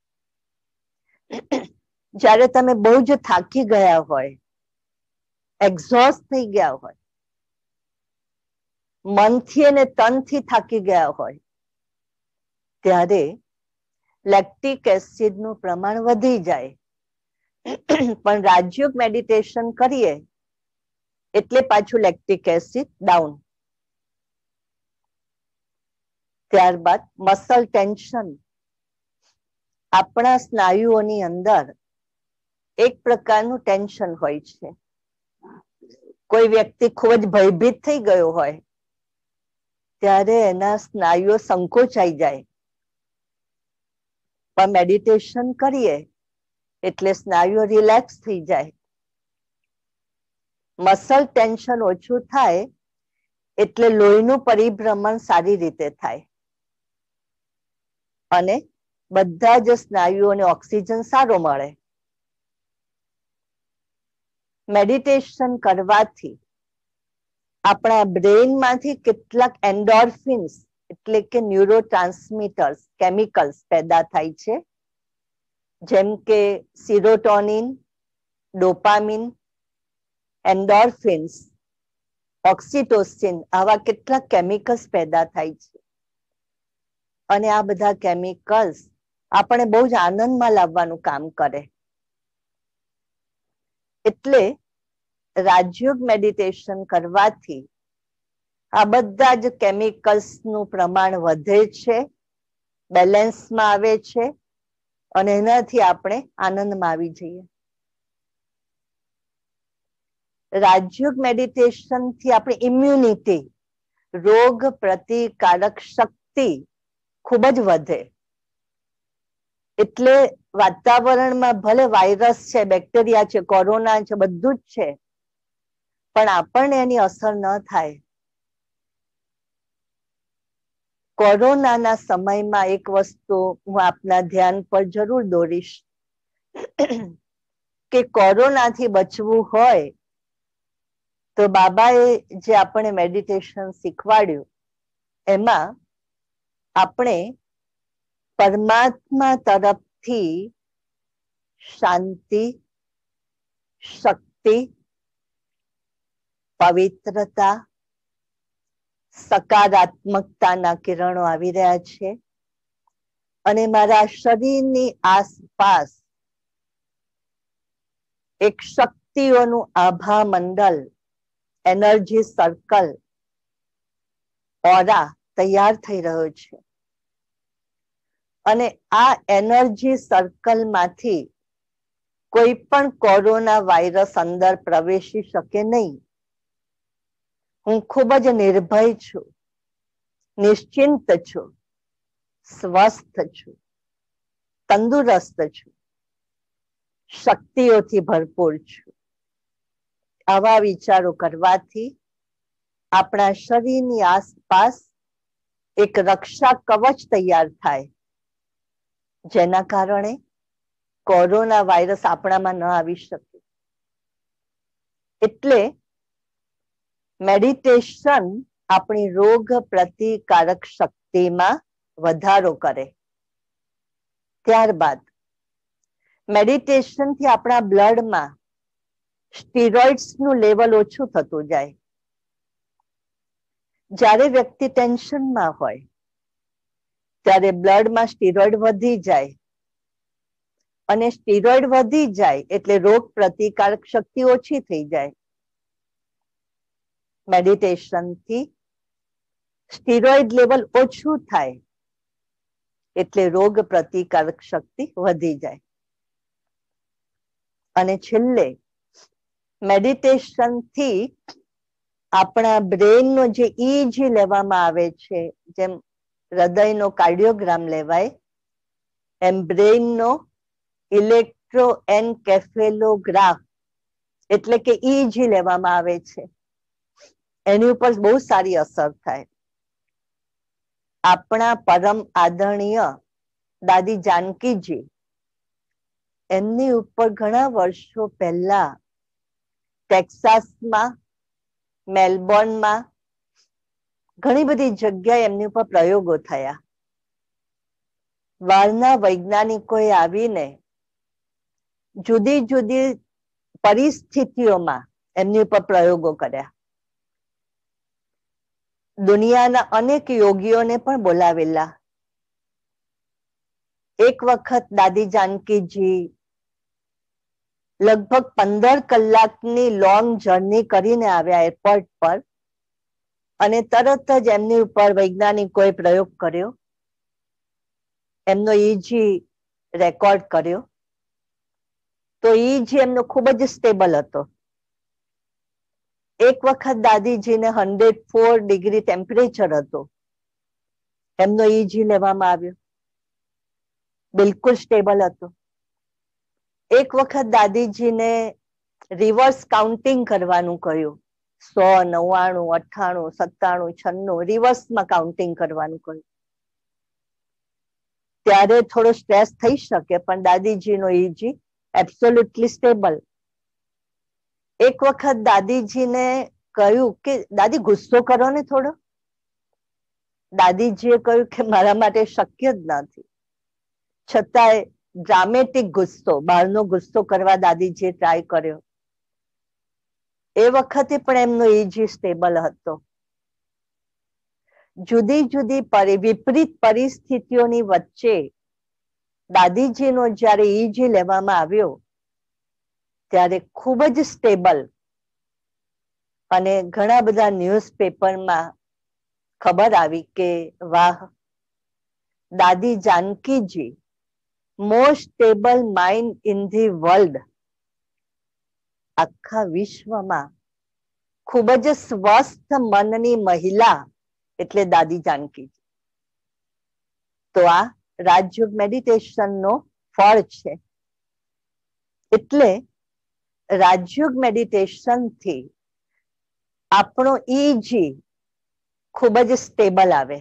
જ્યારે તમે બહુ જ થાકી ગયા હોય, એક્ઝોસ્ટ થઈ ગયા હોય, મનથી અને તનથી થાકી ગયા હોય, ત્યારે લેક્ટિક એસિડનું પ્રમાણ વધી જાય. પણ રાજયોગ મેડિટેશન કરીએ એટલે પાછું લેક્ટિક એસિડ ડાઉન. ત્યારબાદ મસલ ટેન્શન. આપણા સ્નાયુઓની અંદર એક પ્રકારનું ટેન્શન હોય છે. કોઈ વ્યક્તિ ખૂબ જ ભયભીત થઈ ગયો હોય ત્યારે એના સ્નાયુઓ સંકોચાઈ જાય. પણ મેડિટેશન કરીએ એટલે સ્નાયુઓ રિલેક્સ થઈ જાય. મસલ ટેન્શન ઓછું થાય એટલે લોહીનું પરિભ્રમણ સારી રીતે થાય અને બધા જ સ્નાયુઓને ઓક્સિજન સારો મળે. મેડિટેશન કરવાથી આપણા બ્રેનમાંથી કેટલાક એન્ડોર્ફિન્સ એટલે કે ન્યુરો ટ્રાન્સમીટર્સ કેમિકલ્સ પેદા થાય છે, જેમ કે સિરોટોનિન, ડોપામિન, એન્ડોર્ફિન્સ, ઓક્સિટોસિન, આવા કેટલાક કેમિકલ્સ પેદા થાય છે. અને આ બધા કેમિકલ્સ આપણે બહુ જ આનંદમાં લાવવાનું કામ કરે. એટલે રાજયોગ મેડિટેશન કરવાથી આ બધા જ કેમિકલ્સ નું પ્રમાણ વધે છે, બેલેન્સમાં આવે છે અને એનાથી આપણે આનંદમાં આવી જઈએ. રાજયોગ મેડિટેશન થી આપણી ઇમ્યુનિટી, રોગ પ્રતિકારક શક્તિ ખૂબ જ વધે. એટલે વાતાવરણમાં ભલે વાયરસ છે, બેક્ટેરિયા છે, કોરોના છે, બધું જ છે, પણ આપણને એની અસર ન થાય. કોરોનાના સમયમાં એક વસ્તુ હું આપના ધ્યાન પર જરૂર દોરીશ કે કોરોનાથી બચવું હોય તો બાબાએ જે આપણે મેડિટેશન શીખવાડ્યું એમાં આપણે પરમાત્મા તરફથી શાંતિ, શક્તિ, પવિત્રતા, સકારાત્મકતાના કિરણો આવી રહ્યા છે અને મારા શરીરની આસપાસ એક શક્તિઓનું આભા મંડળ, એનર્જી સર્કલ, ઓરા તૈયાર થઈ રહ્યો છે અને આ એનર્જી સર્કલમાંથી કોઈ પણ કોરોના વાયરસ અંદર પ્રવેશી શકે નહીં. હું ખૂબ જ નિર્ભય છું, નિશ્ચિંત છું, સ્વસ્થ છું, તંદુરસ્ત છું, શક્તિઓથી ભરપૂર છું. આવા વિચારો કરવાથી આપણા શરીરની આસપાસ એક રક્ષા કવચ તૈયાર થાય, જેના કારણે કોરોના વાયરસ આપણામાં ન આવી શકે. એટલે મેડિટેશન આપણી રોગ પ્રતિકારક શક્તિમાં વધારો કરે. ત્યારબાદ મેડિટેશનથી આપણા બ્લડમાં સ્ટીરોઇડ્સનું લેવલ ઓછું થતું જાય. જ્યારે વ્યક્તિ ટેન્શનમાં હોય ત્યારે બ્લડમાં સ્ટીરોઇડ વધી જાય અને સ્ટીરોઇડ વધી જાય એટલે રોગ પ્રતિકારક શક્તિ ઓછી થઈ જાય. મેડિટેશનથી સ્ટીરોઇડ લેવલ ઓછું થાય એટલે રોગ પ્રતિકારક શક્તિ વધી જાય. અને છેલ્લે મેડિટેશનથી આપણા બ્રેનનો જે ઈજી લેવામાં આવે છે, જેમ હૃદયનો કાર્ડિયોગ્રામ લેવાય એમ બ્રેનનો ઇલેક્ટ્રો એન્કેફેલોગ્રાફ એટલે કે ઈજી લેવામાં આવે છે. એની ઉપર બહુ સારી અસર થાય. આપણા પરમ આદરણીય દાદી જાનકીજી, એમની ઉપર ઘણા વર્ષો પહેલા ટેક્સાસમાં, મેલબોર્નમાં ઘણી બધી જગ્યાએ એમની ઉપર પ્રયોગો થયા. બહારના વૈજ્ઞાનિકોએ આવીને જુદી જુદી પરિસ્થિતિઓમાં એમની ઉપર પ્રયોગો કર્યા. દુનિયાના અનેક યોગીઓને પણ બોલાવેલા. એક વખત દાદી જાનકીજી લગભગ પંદર કલાકની લોંગ જર્ની કરીને આવ્યા એરપોર્ટ પર અને તરત જ એમની ઉપર વૈજ્ઞાનિકોએ પ્રયોગ કર્યો, એમનો ઈજી રેકોર્ડ કર્યો. તો ઈજી એમનો ખૂબ જ સ્ટેબલ હતો. એક વખત દાદીજીને હંડ્રેડ ફોર ડિગ્રી ટેમ્પરેચર હતું. એમનો ઈજી લેવામાં આવ્યો, બિલકુલ સ્ટેબલ હતો. એક વખત દાદીજીને રિવર્સ કાઉન્ટિંગ કરવાનું કહ્યું, સો, નવ્વાણું, અઠ્ઠાણું, સત્તાણું, છન્નું રિવર્સમાં કાઉન્ટિંગ કરવાનું કહ્યું. ત્યારે થોડો સ્ટ્રેસ થઈ શકે, પણ દાદીજીનો ઈજી એબ્સોલ્યુટલી સ્ટેબલ. એક વખત દાદીજીને કહ્યું કે દાદી ગુસ્સો કરો ને થોડો. દાદીજીએ કહ્યું કે મારા માટે શક્ય જ નથી. છતાંય ડ્રામેટિક ગુસ્સો, બહારનો ગુસ્સો કરવા દાદીજીએ ટ્રાય કર્યો. એ વખતે પણ એમનો ઈજી સ્ટેબલ હતો. જુદી જુદી વિપરીત પરિસ્થિતિઓની વચ્ચે દાદીજીનો જ્યારે ઈજી લેવામાં આવ્યો ત્યારે ખૂબ જ સ્ટેબલ અને ઘણા બધા ન્યૂઝપેપરમાં ખબર આવી કે વાહ, Dadi Jankiji most stable mind in the world, આખા વિશ્વમાં ખૂબ જ સ્વસ્થ મનની મહિલા એટલે દાદી જાનકી. તો આ રાજયોગ મેડિટેશન નો ફળ છે. એટલે રાજયોગ મેડિટેશન થી આપણો ઈજી ખૂબ જ સ્ટેબલ આવે.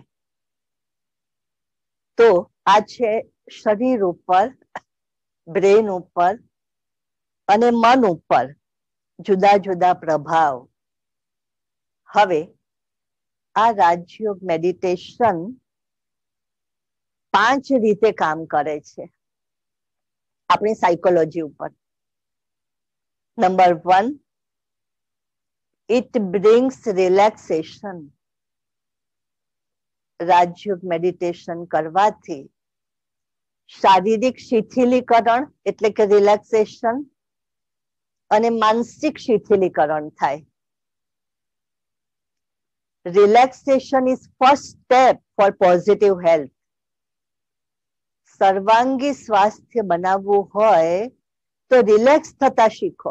તો આ છે શરીર ઉપર, બ્રેન ઉપર અને મન ઉપર જુદા જુદા પ્રભાવ. હવે આ રાજયોગ મેડિટેશન પાંચ રીતે કામ કરે છે આપણી સાયકોલોજી ઉપર. Number one, it brings relaxation. Rajyoga meditation કરવાથી શારીરિક શિથિલીકરણ એટલે કે રિલેક્સેશન અને માનસિક શિથિલીકરણ થાય. Relaxation is first step for positive health. સર્વાંગી સ્વાસ્થ્ય બનાવવું હોય તો રિલેક્સ થતા શીખો,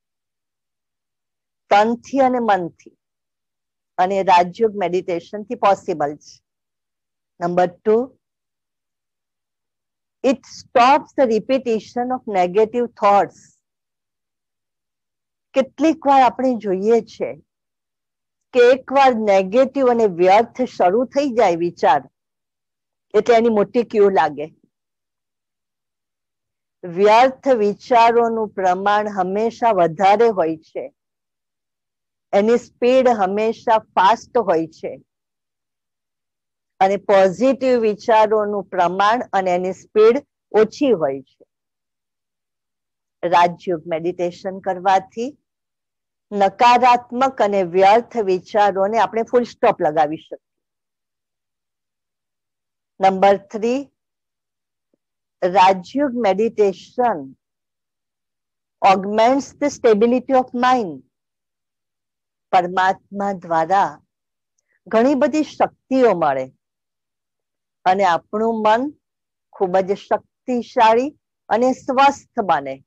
તનથી અને મનથી. અને રાજયોગ મેડિટેશન થી પોસિબલ છે. Number two, it stops the repetition of negative thoughts. કેટલીક વાર આપણે જોઈએ છે કે એકવાર નેગેટિવ અને વ્યર્થ શરૂ થઈ જાય વિચાર એટલે એની મોટી ક્યુ લાગે. વ્યર્થ વિચારોનું પ્રમાણ હંમેશા વધારે હોય છે, એની સ્પીડ હંમેશા ફાસ્ટ હોય છે. અને પોઝિટિવ વિચારોનું પ્રમાણ અને એની સ્પીડ ઓછી હોય છે. રાજયોગ મેડિટેશન કરવાથી નકારાત્મક અને વ્યર્થ વિચારોને આપણે ફૂલ સ્ટોપ લગાવી શકીએ. Number three, Rajyoga meditation augments the stability of mind. પરમાત્મા દ્વારા ઘણી બધી શક્તિઓ મળે અને આપણું મન ખૂબ જ શક્તિશાળી અને સ્વસ્થ બને.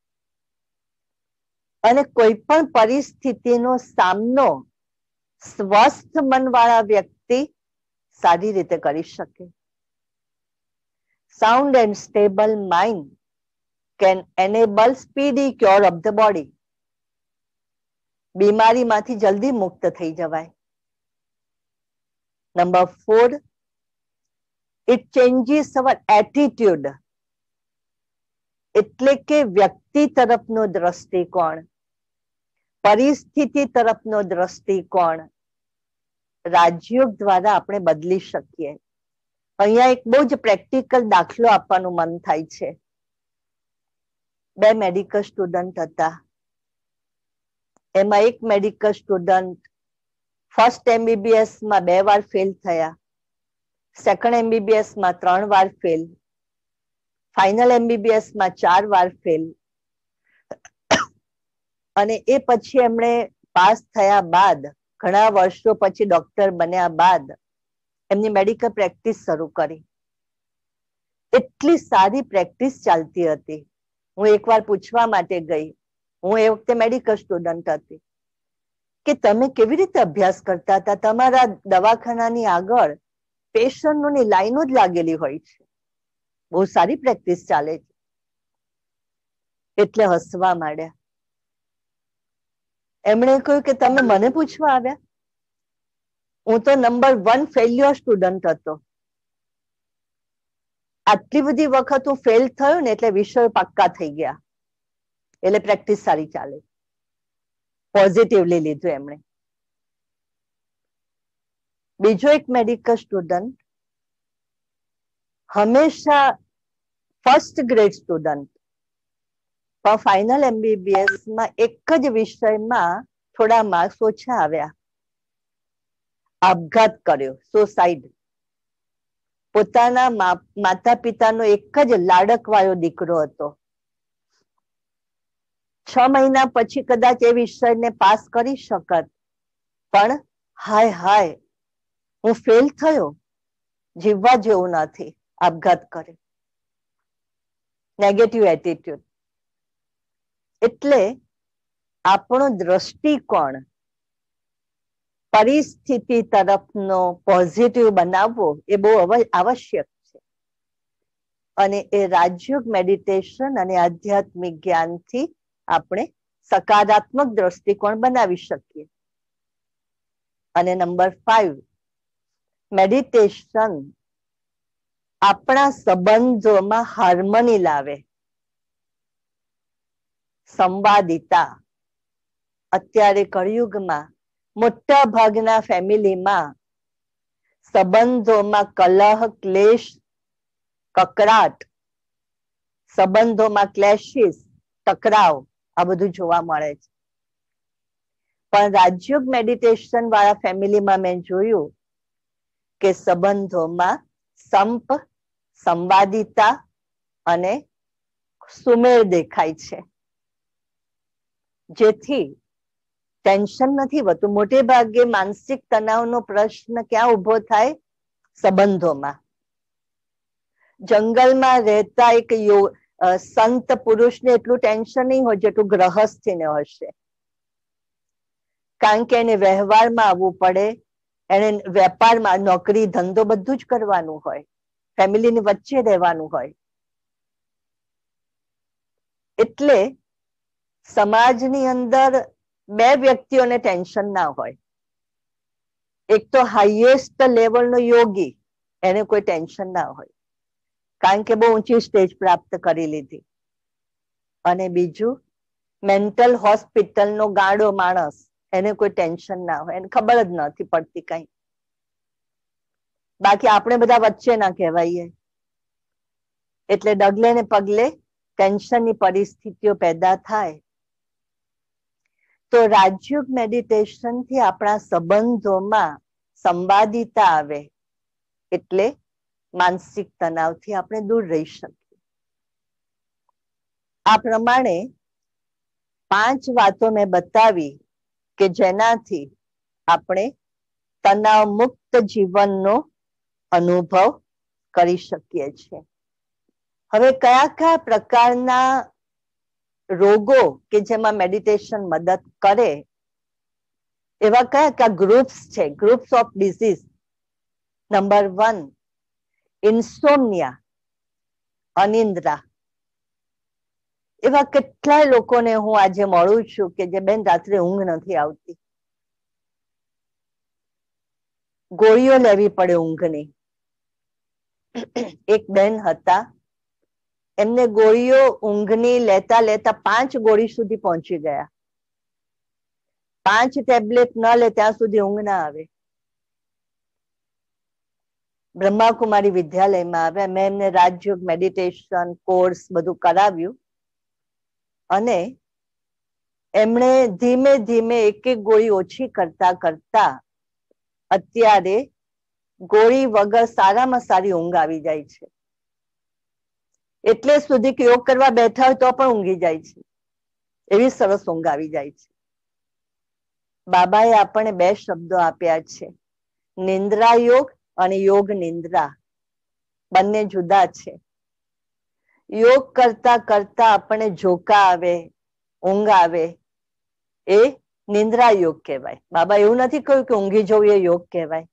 અને કોઈ પણ પરિસ્થિતિનો સામનો સ્વસ્થ મનવાળા વ્યક્તિ સારી રીતે કરી શકે. Sound and stable mind can enable speedy cure of the body. બીમારીમાંથી જલ્દી મુક્ત થઈ જવાય. Number four, it changes our attitude. એટલે કે વ્યક્તિ તરફનો દ્રષ્ટિકોણ, પરિસ્થિતિ તરફનો દ્રષ્ટિકોણ રાજયોગ દ્વારા આપણે બદલી શકીએ. અહીંયા એક બહુ જ પ્રેક્ટિકલ દાખલો આપવાનું મન થાય છે. બે મેડિકલ સ્ટુડન્ટ હતા. એમાં એક મેડિકલ સ્ટુડન્ટ ફર્સ્ટ એમબીબીએસ માં બે વાર ફેલ થયા, સેકન્ડ એમબીબીએસ માં ત્રણ વાર ફેલ, ફાઇનલ એમબીબીએસ માં ચાર વાર ફેલ. અને એ પછી એમણે પાસ થયા બાદ ઘણા વર્ષો પછી ડોક્ટર બન્યા બાદ એમની મેડિકલ પ્રેક્ટિસ શરૂ કરી. એટલી સારી પ્રેક્ટિસ ચાલતી હતી. હું એકવાર પૂછવા માટે ગઈ, હું એ વખતે મેડિકલ સ્ટુડન્ટ હતી, કે તમે કેવી રીતે અભ્યાસ કરતા હતા? તમારા દવાખાનાની આગળ પેશન્ટોની લાઈનો જ લાગેલી હોય છે, બહુ સારી પ્રેક્ટિસ ચાલે છે. એટલે હસવા માંડ્યા. એમણે કહ્યું કે તમે મને પૂછવા આવ્યા? હું તો નંબર વન ફેલ્યોર સ્ટુડન્ટ હતો. આટલી બધી વખત હું ફેલ થયો ને એટલે વિષયો પાક્કા થઈ ગયા, એટલે પ્રેક્ટિસ સારી ચાલે. પોઝિટિવલી લીધું એમણે. બીજો એક મેડિકલ સ્ટુડન્ટ હંમેશા ફર્સ્ટ ગ્રેડ સ્ટુડન્ટ, પણ ફાઇનલ એમબીબીએસ માં એક જ વિષયમાં થોડા માર્ક્સ ઓછા આવ્યા. આપઘાત કર્યો, સુસાઇડ. પોતાના માતા પિતાનો એક જ લાડકવાયો દીકરો હતો. છ મહિના પછી કદાચ એ વિષયને પાસ કરી શકત, પણ હાય હાય હું ફેલ થયો, જીવવા જેવું નથી, આપઘાત કરે, નેગેટિવ એટીટ્યુડ. એટલે આપણો દ્રષ્ટિકોણ પરિસ્થિતિ તરફનો પોઝિટિવ બનાવવો એ બહુ આવશ્યક છે. અને એ રાજયોગ મેડિટેશન અને આધ્યાત્મિક જ્ઞાનથી આપણે સકારાત્મક દ્રષ્ટિકોણ બનાવી શકીએ. અને નંબર ફાઈવ, મેડિટેશન આપણા સંબંધોમાં હાર્મની લાવે, સંવાદિતા. અત્યારે કળિયુગમાં મોટા ભાગના ફેમિલીમાં સંબંધોમાં કલહ, ક્લેશ, કકડાટ, સંબંધોમાં ક્લેશિસ, ટકરાવ, આ બધું જોવા મળે છે. પણ રાજયોગ મેડિટેશન વાળા ફેમિલીમાં મેં જોયું કે સંબંધોમાં સંપ, સંવાદિતા અને સુમેળ દેખાય છે, જેથી ટેન્શન નથી હોતું. મોટે ભાગે માનસિક તણાવનો પ્રશ્ન ક્યાં ઉભો થાય? સંબંધોમાં. જંગલમાં રહેતા એક સંત પુરુષને એટલું ટેન્શન નહીં હોય જેટલું ગ્રહસ્થીને હશે, કારણ કે એને વ્યવહારમાં આવવું પડે, એને વેપારમાં, નોકરી, ધંધો બધું જ કરવાનું હોય, ફેમિલીની વચ્ચે રહેવાનું હોય. એટલે સમાજની અંદર બે વ્યક્તિઓને ટેન્શન ના હોય. એક તો હાઈએસ્ટ લેવલનો યોગી, એને કોઈ ટેન્શન ના હોય, કારણ કે બહુ ઊંચી સ્ટેજ પ્રાપ્ત કરી લીધી. અને બીજું મેન્ટલ હોસ્પિટલનો ગાડો માણસ, એને કોઈ ટેન્શન ના હોય, એને ખબર જ નથી પડતી કઈ. બાકી આપણે બધા વચ્ચે ના કહેવાઈએ, એટલે ડગલે ને પગલે ટેન્શનની પરિસ્થિતિઓ પેદા થાય. તો રાજયોગ મેડિટેશન થી આપણા સંબંધોમાં સંવાદિતા આવે, એટલે માનસિક તણાવથી આપણે દૂર રહી શકીએ. આ પ્રમાણે પાંચ વાતો મેં બતાવી કે જેનાથી આપણે તણાવ મુક્ત જીવનનો અનુભવ કરી શકીએ છીએ. હવે કયા કયા પ્રકારના રોગો કે જેમાં મેડિટેશન મદદ કરે, એવા કયા કયા ગ્રુપ્સ છે, groups of disease. Number one, insomnia, અનિંદ્રા. એવા કેટલાય લોકોને હું આજે મળું છું કે જે બેન રાત્રે ઊંઘ નથી આવતી, ગોળીઓ લેવી પડે ઊંઘની. એક બેન હતા, એમને ગોળીઓ ઊંઘની લેતા લેતા પાંચ ગોળી સુધી પહોંચી ગયા. પાંચ ટેબ્લેટ ન લે ત્યાં સુધી ઊંઘ ના આવે. બ્રહ્માકુમારી વિદ્યાલયમાં આવ્યા, મેં એમને રાજયોગ મેડિટેશન કોર્સ બધું કરાવ્યું, અને એમણે ધીમે ધીમે એક એક ગોળી ઓછી કરતા કરતા અત્યારે ગોળી વગર સારામાં સારી ઊંઘ આવી જાય છે. એટલે સુધી કે યોગ કરવા બેઠા હોય તો પણ ઊંઘી જાય છે, એવી સરસ ઊંઘ આવી જાય છે. બાબાએ આપણને બે શબ્દો આપ્યા છે, નિંદ્રા યોગ અને યોગ નિંદ્રા. બંને જુદા છે. યોગ કરતા કરતા આપણને ઝોકા આવે, ઊંઘ આવે, એ નિંદ્રા યોગ કહેવાય. બાબા એવું નથી કહ્યું કે ઊંઘી જવું એ યોગ કહેવાય.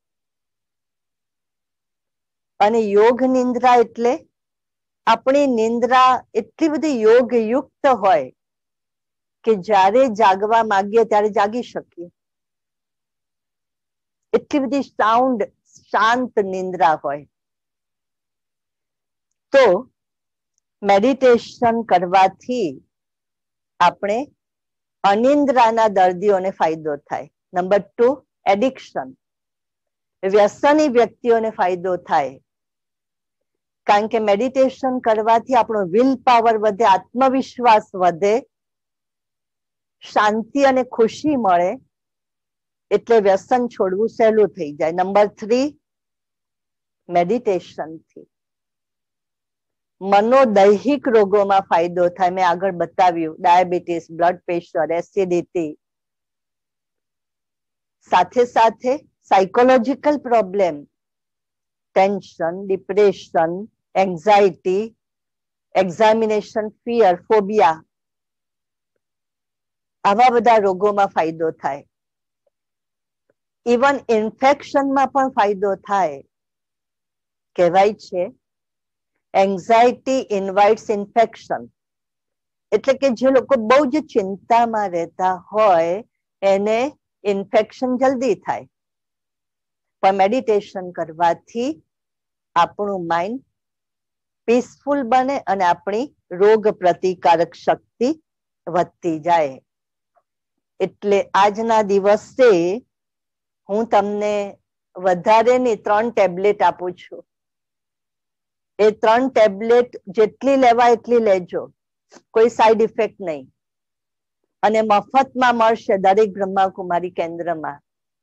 અને યોગ નિંદ્રા એટલે આપણી નિંદ્રા એટલી બધી યોગ યુક્ત હોય કે જ્યારે જાગવા માંગીએ ત્યારે જાગી શકીએ. એટલી બધી સાઉન્ડ શાંત નિંદ્રા હોય. તો મેડિટેશન કરવાથી આપણે અનિંદ્રાના દર્દીઓને ફાયદો થાય. નંબર ટુ, એડિક્શન, વ્યસની વ્યક્તિઓને ફાયદો થાય, કારણ કે મેડિટેશન કરવાથી આપણો વિલ પાવર વધે, આત્મવિશ્વાસ વધે, શાંતિ અને ખુશી મળે, એટલે વ્યસન છોડવું સહેલું થઈ જાય. નંબર થ્રી, મેડિટેશનથી મનોદૈહિક રોગોમાં ફાયદો થાય. મેં આગળ બતાવ્યું, ડાયાબિટીસ, બ્લડ પ્રેશર, એસિડિટી, સાથે સાથે psychological problem, tension, depression, anxiety, examination fear, phobia, આવા બધા રોગોમાં ફાયદો થાય. ઇવન ઇન્ફેક્શનમાં પણ ફાયદો થાય. કહેવાય છે એન્ઝાઇટી ઇન્વાઇટ્સ ઇન્ફેક્શન, એટલે કે જે લોકો બહુ જ ચિંતામાં રહેતા હોય એને ઇન્ફેક્શન જલ્દી થાય. પણ મેડિટેશન કરવાથી આપણું માઇન્ડ પીસફુલ બને અને આપણી રોગ પ્રતિકારક શક્તિ વધતી જાય. એટલે આજના દિવસે હું તમને વધારેની ત્રણ ટેબ્લેટ આપું છું. એ ત્રણ ટેબ્લેટ જેટલી લેવા એટલી લેજો, કોઈ સાઈડ ઇફેક્ટ નહીં, અને મફતમાં મળશે દરેક બ્રહ્માકુમારી કેન્દ્રમાં.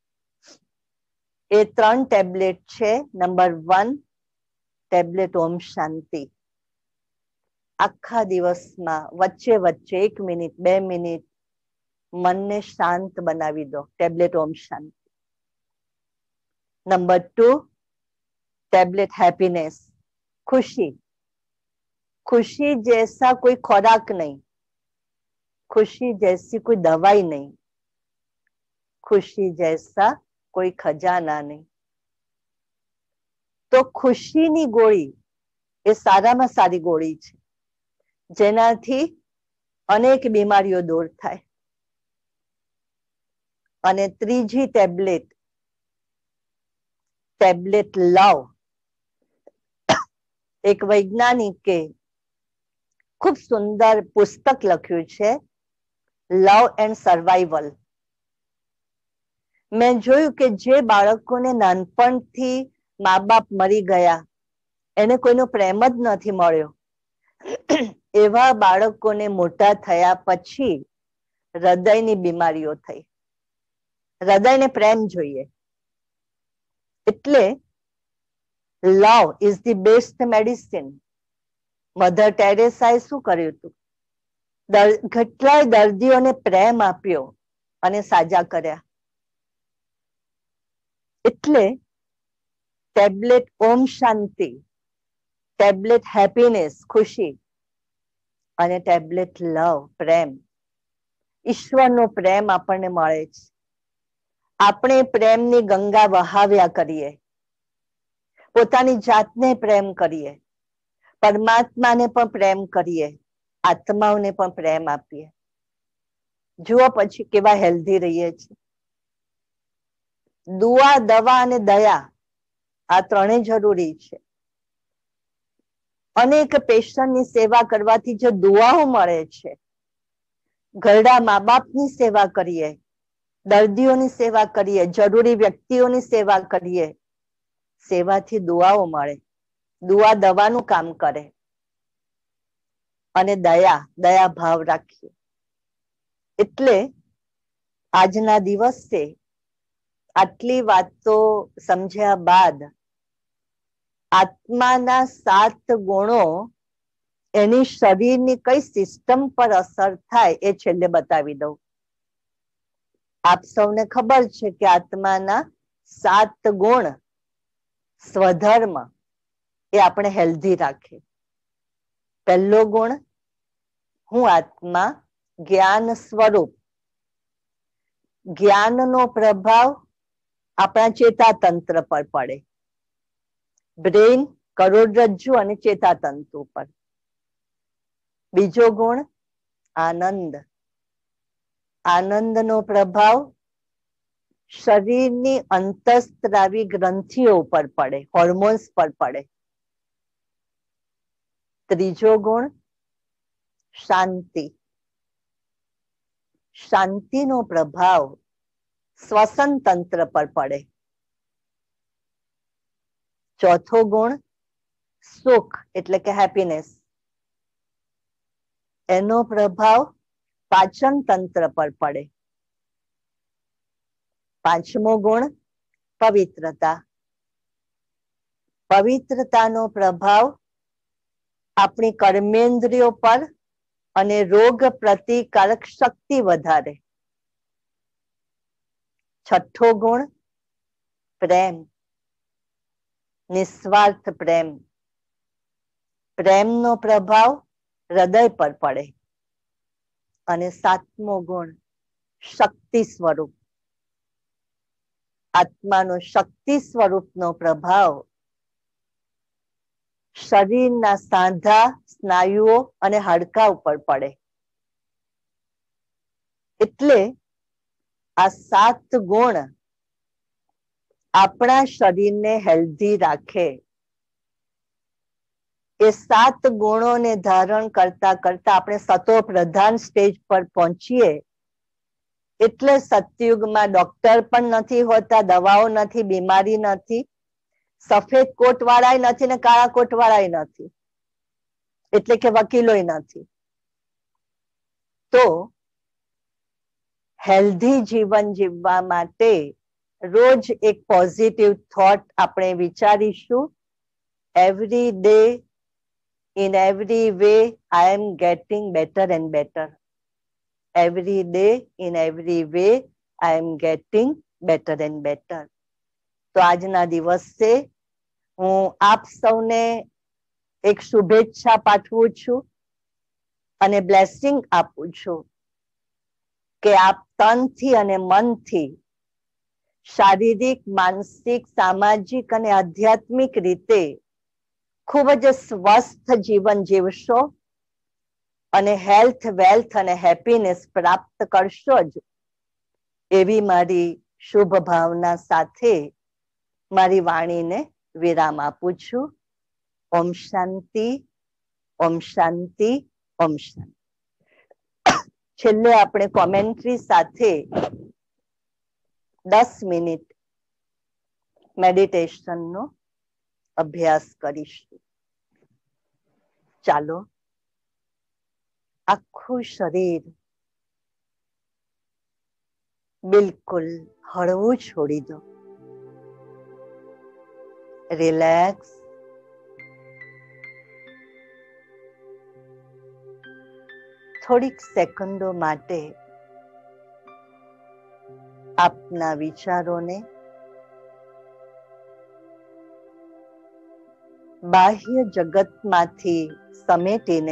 એ ત્રણ ટેબ્લેટ છે. Number one tablet Om Shanti. આખા દિવસમાં વચ્ચે વચ્ચે એક મિનિટ બે મિનિટ મનને શાંત બનાવી દો. Tablet Om Shanti. Number two tablet happiness, खुशी. खुशी जैसा कोई खुराक नहीं, खुशी जैसी कोई दवाई नहीं, खुशी जैसा कोई खजाना नहीं. તો ખુશીની ગોળી એ સારામાં સારી ગોળી છે, જેનાથી અનેક બીમારીઓ દૂર થાય. અને ત્રીજી ટેબ્લેટ ટેબ્લેટ લવ. એક વૈજ્ઞાનિકે ખૂબ સુંદર પુસ્તક લખ્યું છે, લવ એન્ડ સર્વાઈવલ. મેં જોયું કે જે બાળકોને નાનપણથી મા બાપ મરી ગયા, એને કોઈનો પ્રેમ જ નથી મળ્યો, એવા બાળકોને મોટા થયા પછી હૃદયની બીમારીઓ થઈ. હૃદયને પ્રેમ જોઈએ. એટલે love is the best medicine. Mother ટેરેસાએ શું કર્યું હતું? કેટલાય દર્દીઓને પ્રેમ આપ્યો અને સાજા કર્યા. એટલે tablet Om Shanti, tablet happiness ખુશી, અને ટેબ્લેટ લવ પ્રેમ, ઈશ્વરનો પ્રેમ આપણને મળે છે. આપણે પ્રેમની ગંગા વહાવ્યા કરીએ, પોતાની જાતને પ્રેમ કરીએ, પરમાત્માને પણ પ્રેમ કરીએ, આત્માઓને પણ પ્રેમ આપીએ. જુઓ પછી કેવા હેલ્ધી રહીએ છીએ. દુઆ, દવા અને દયા આ ત્રણેય જરૂરી છે. અનેક પેશન્ટની સેવા કરવાથી જે દુઆઓ મળે છે, ઘરડા મા બાપની સેવા કરીએ, દર્દીઓની સેવા કરીએ, જરૂરી વ્યક્તિઓની સેવા કરીએ, સેવાથી દુઆઓ મળે. દુઆ દવાનું કામ કરે. અને દયા, દયા ભાવ રાખીએ. એટલે આજના દિવસે આટલી વાતો સમજ્યા બાદ આત્માના સાત ગુણો એની શરીરની કઈ સિસ્ટમ પર અસર થાય એ છેલ્લે બતાવી દઉં. આપ સૌને ખબર છે કે આત્માના સાત ગુણ સ્વધર્મ એ આપણે હેલ્ધી રાખે. પહેલો ગુણ, હું આત્મા જ્ઞાન સ્વરૂપ. જ્ઞાનનો પ્રભાવ આપણા ચેતાતંત્ર પર પડે. બ્રેઇન, કરોડરજ્જુ અને ચેતાતંતુ પર. બીજો ગુણ આનંદ. આનંદનો પ્રભાવ શરીરની અંતસ્ત્રાવી ગ્રંથિઓ પર પડે, હોર્મોન્સ પર પડે. ત્રીજો ગુણ શાંતિ. શાંતિનો પ્રભાવ શ્વસન તંત્ર પર પડે. ચોથો ગુણ સુખ એટલે કે હેપીનેસ. એનો પ્રભાવ પાચન તંત્ર પર પડે. પાંચમો ગુણ પવિત્રતા. પવિત્રતાનો પ્રભાવ આપણી કર્મેન્દ્રિયો પર અને રોગ પ્રતિકારક શક્તિ વધારે. છઠ્ઠો ગુણ પ્રેમ, નિસ્વાર્થ પ્રેમ. પ્રેમનો પ્રભાવ હૃદય પર પડે. અને સાતમો ગુણ શક્તિ સ્વરૂપ, આત્માનો શક્તિ સ્વરૂપનો પ્રભાવ શરીરના સાંધા, સ્નાયુઓ અને હાડકા ઉપર પડે. એટલે આ સાત ગુણ આપણા શરીરને હેલ્ધી રાખે. એ સાત ગુણોને ધારણ કરતા કરતા આપણે સતો પ્રધાન સ્ટેજ પર પહોંચીએ. એટલે સતયુગમાં ડોક્ટર પણ નથી હોતા, દવાઓ નથી, બીમારી નથી, સફેદ કોટ વાળાય નથી ને કાળા કોટ વાળાય નથી, એટલે કે વકીલોય નથી. તો હેલ્ધી જીવન જીવવા માટે રોજ એક પોઝિટિવ થોટ આપણે વિચારીશું. Every day, in every way, I am getting better and better. Every day, in every way, I am getting better and better. તો આજના દિવસે હું આપ સૌને એક શુભેચ્છા પાઠવું છું અને બ્લેસિંગ આપું છું કે આપ તનથી અને મનથી શારીરિક, માનસિક, સામાજિક અને આધ્યાત્મિક રીતે ખૂબ જ સ્વસ્થ જીવન જીવશો અને હેલ્થ, વેલ્થ અને હેપીનેસ પ્રાપ્ત કરશો જ, એવી મારી શુભ ભાવના સાથે મારી વાણીને વિરામ આપું છું. ઓમ શાંતિ, ઓમ શાંતિ, ઓમ શાંતિ. છેલ્લે આપણે કોમેન્ટ્રી સાથે દસ મિનિટ મેડિટેશનનો અભ્યાસ કરીશું. ચાલો આખું શરીર બિલકુલ હળવું છોડી દો. રિલેક્સ. થોડીક સેકન્ડો માટે આપના વિચારોને બાહ્ય જગતમાંથી સમેટીને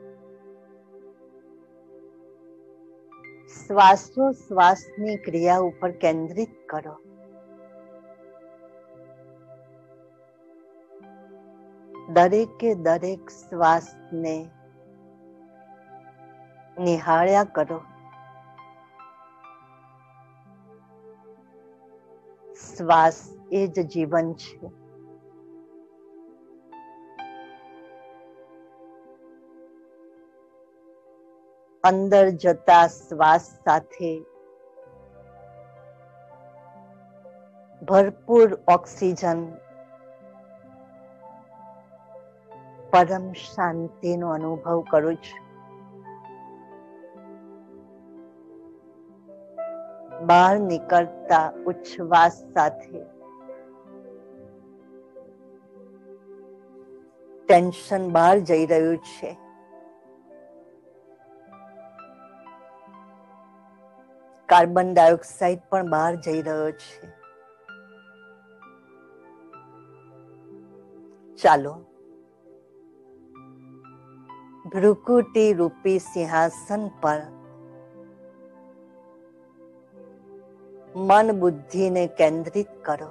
શ્વાસોશ્વાસની ક્રિયા ઉપર કેન્દ્રિત કરો. દરેકે દરેક શ્વાસને નિહાળ્યા કરો. શ્વાસ એ જ જીવન છે. અંદર જતા શ્વાસ સાથે ભરપૂર ઓક્સિજન, પરમ શાંતિનો અનુભવ કરું છું. બહાર નીકળતા ઉચ્છ્વાસ સાથે ટેન્શન બહાર જઈ રહ્યું છે. કાર્બન ડાયોક્સાઇડ પણ બહાર જઈ રહ્યો છે. ચાલો ભૃકુટી રૂપી સિંહાસન પર મન બુદ્ધિને કેન્દ્રિત કરો.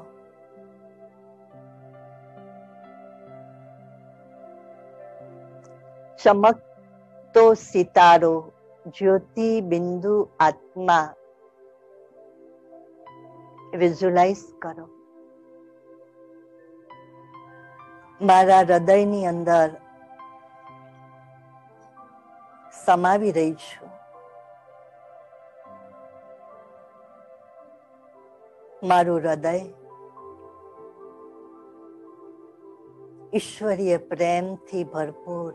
ચમકતો સિતારો, જ્યોતિ બિંદુ આત્મા વિઝ્યુલાઇઝ કરો. મારા હૃદયની અંદર સમાવી રહી છું. મારું હૃદય ઈશ્વરીય પ્રેમથી ભરપૂર,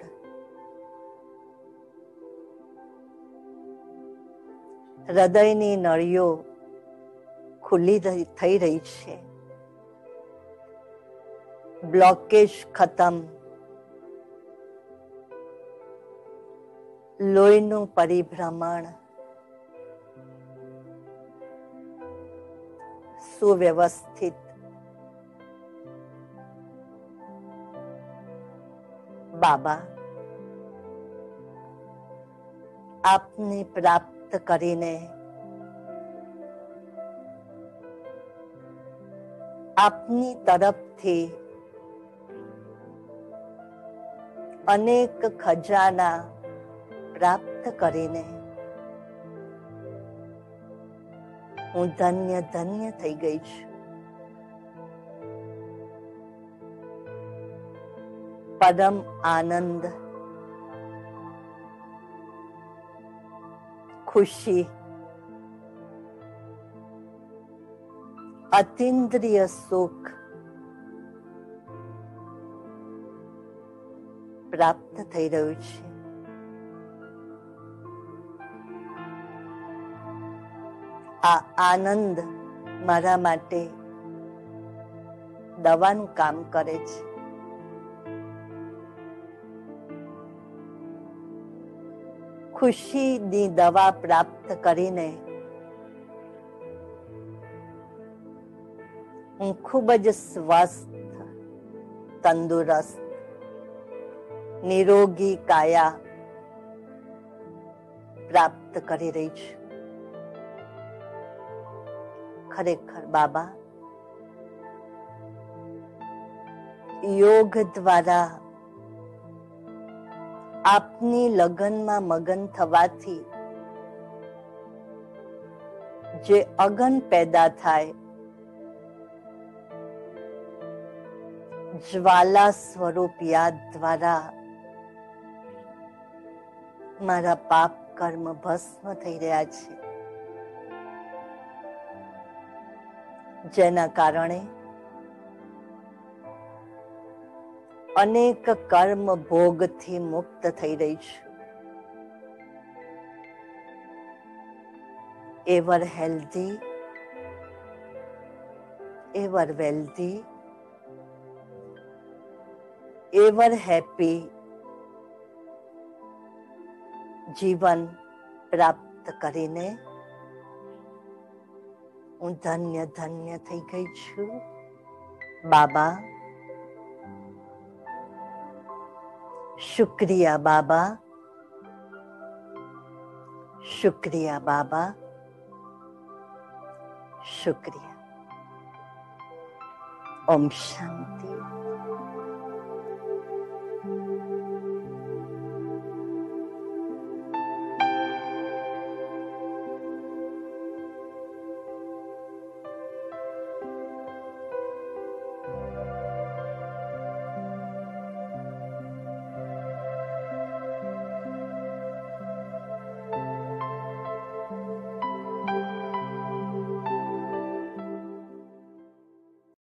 હૃદયની નળીઓ ખુલ્લી થઈ રહી છે. બ્લોકેજ ખતમ, લોહીનું પરિભ્રમણ સુવ્યવસ્થિત બાબા આપને પ્રાપ્ત કરીને આપની તરફથી અનેક ખજાના પ્રાપ્ત કરીને હું ધન્ય ધન્ય થઈ ગઈ છું. પરમ આનંદ, ખુશી, અતિન્દ્રિય સુખ પ્રાપ્ત થઈ રહ્યું છે. આ આનંદ મારા માટે દવાનું કામ કરે છે. ખુશીની દવા પ્રાપ્ત કરીને હું ખૂબ જ સ્વસ્થ, તંદુરસ્ત, નિરોગી કાયા પ્રાપ્ત કરી રહી છું. ખરેખર બાબા યોગ દ્વારા આપની લગનમાં મગન થવાથી જે અગન પેદા થાય, જ્વાલા સ્વરૂપ યાદ દ્વારા મારા પાપ કર્મ ભસ્મ થઈ રહ્યા છે, જેના કારણે અનેક કર્મ ભોગથી મુક્ત થઈ રહી છું. Ever healthy, ever wealthy, ever happy જીવન પ્રાપ્ત કરીને હું ધન્ય ધન્ય થઈ ગઈ છું. બાબા શુક્રિયા, બાબા શુક્રિયા, બાબા શુક્રિયા. ઓમ શાંતિ.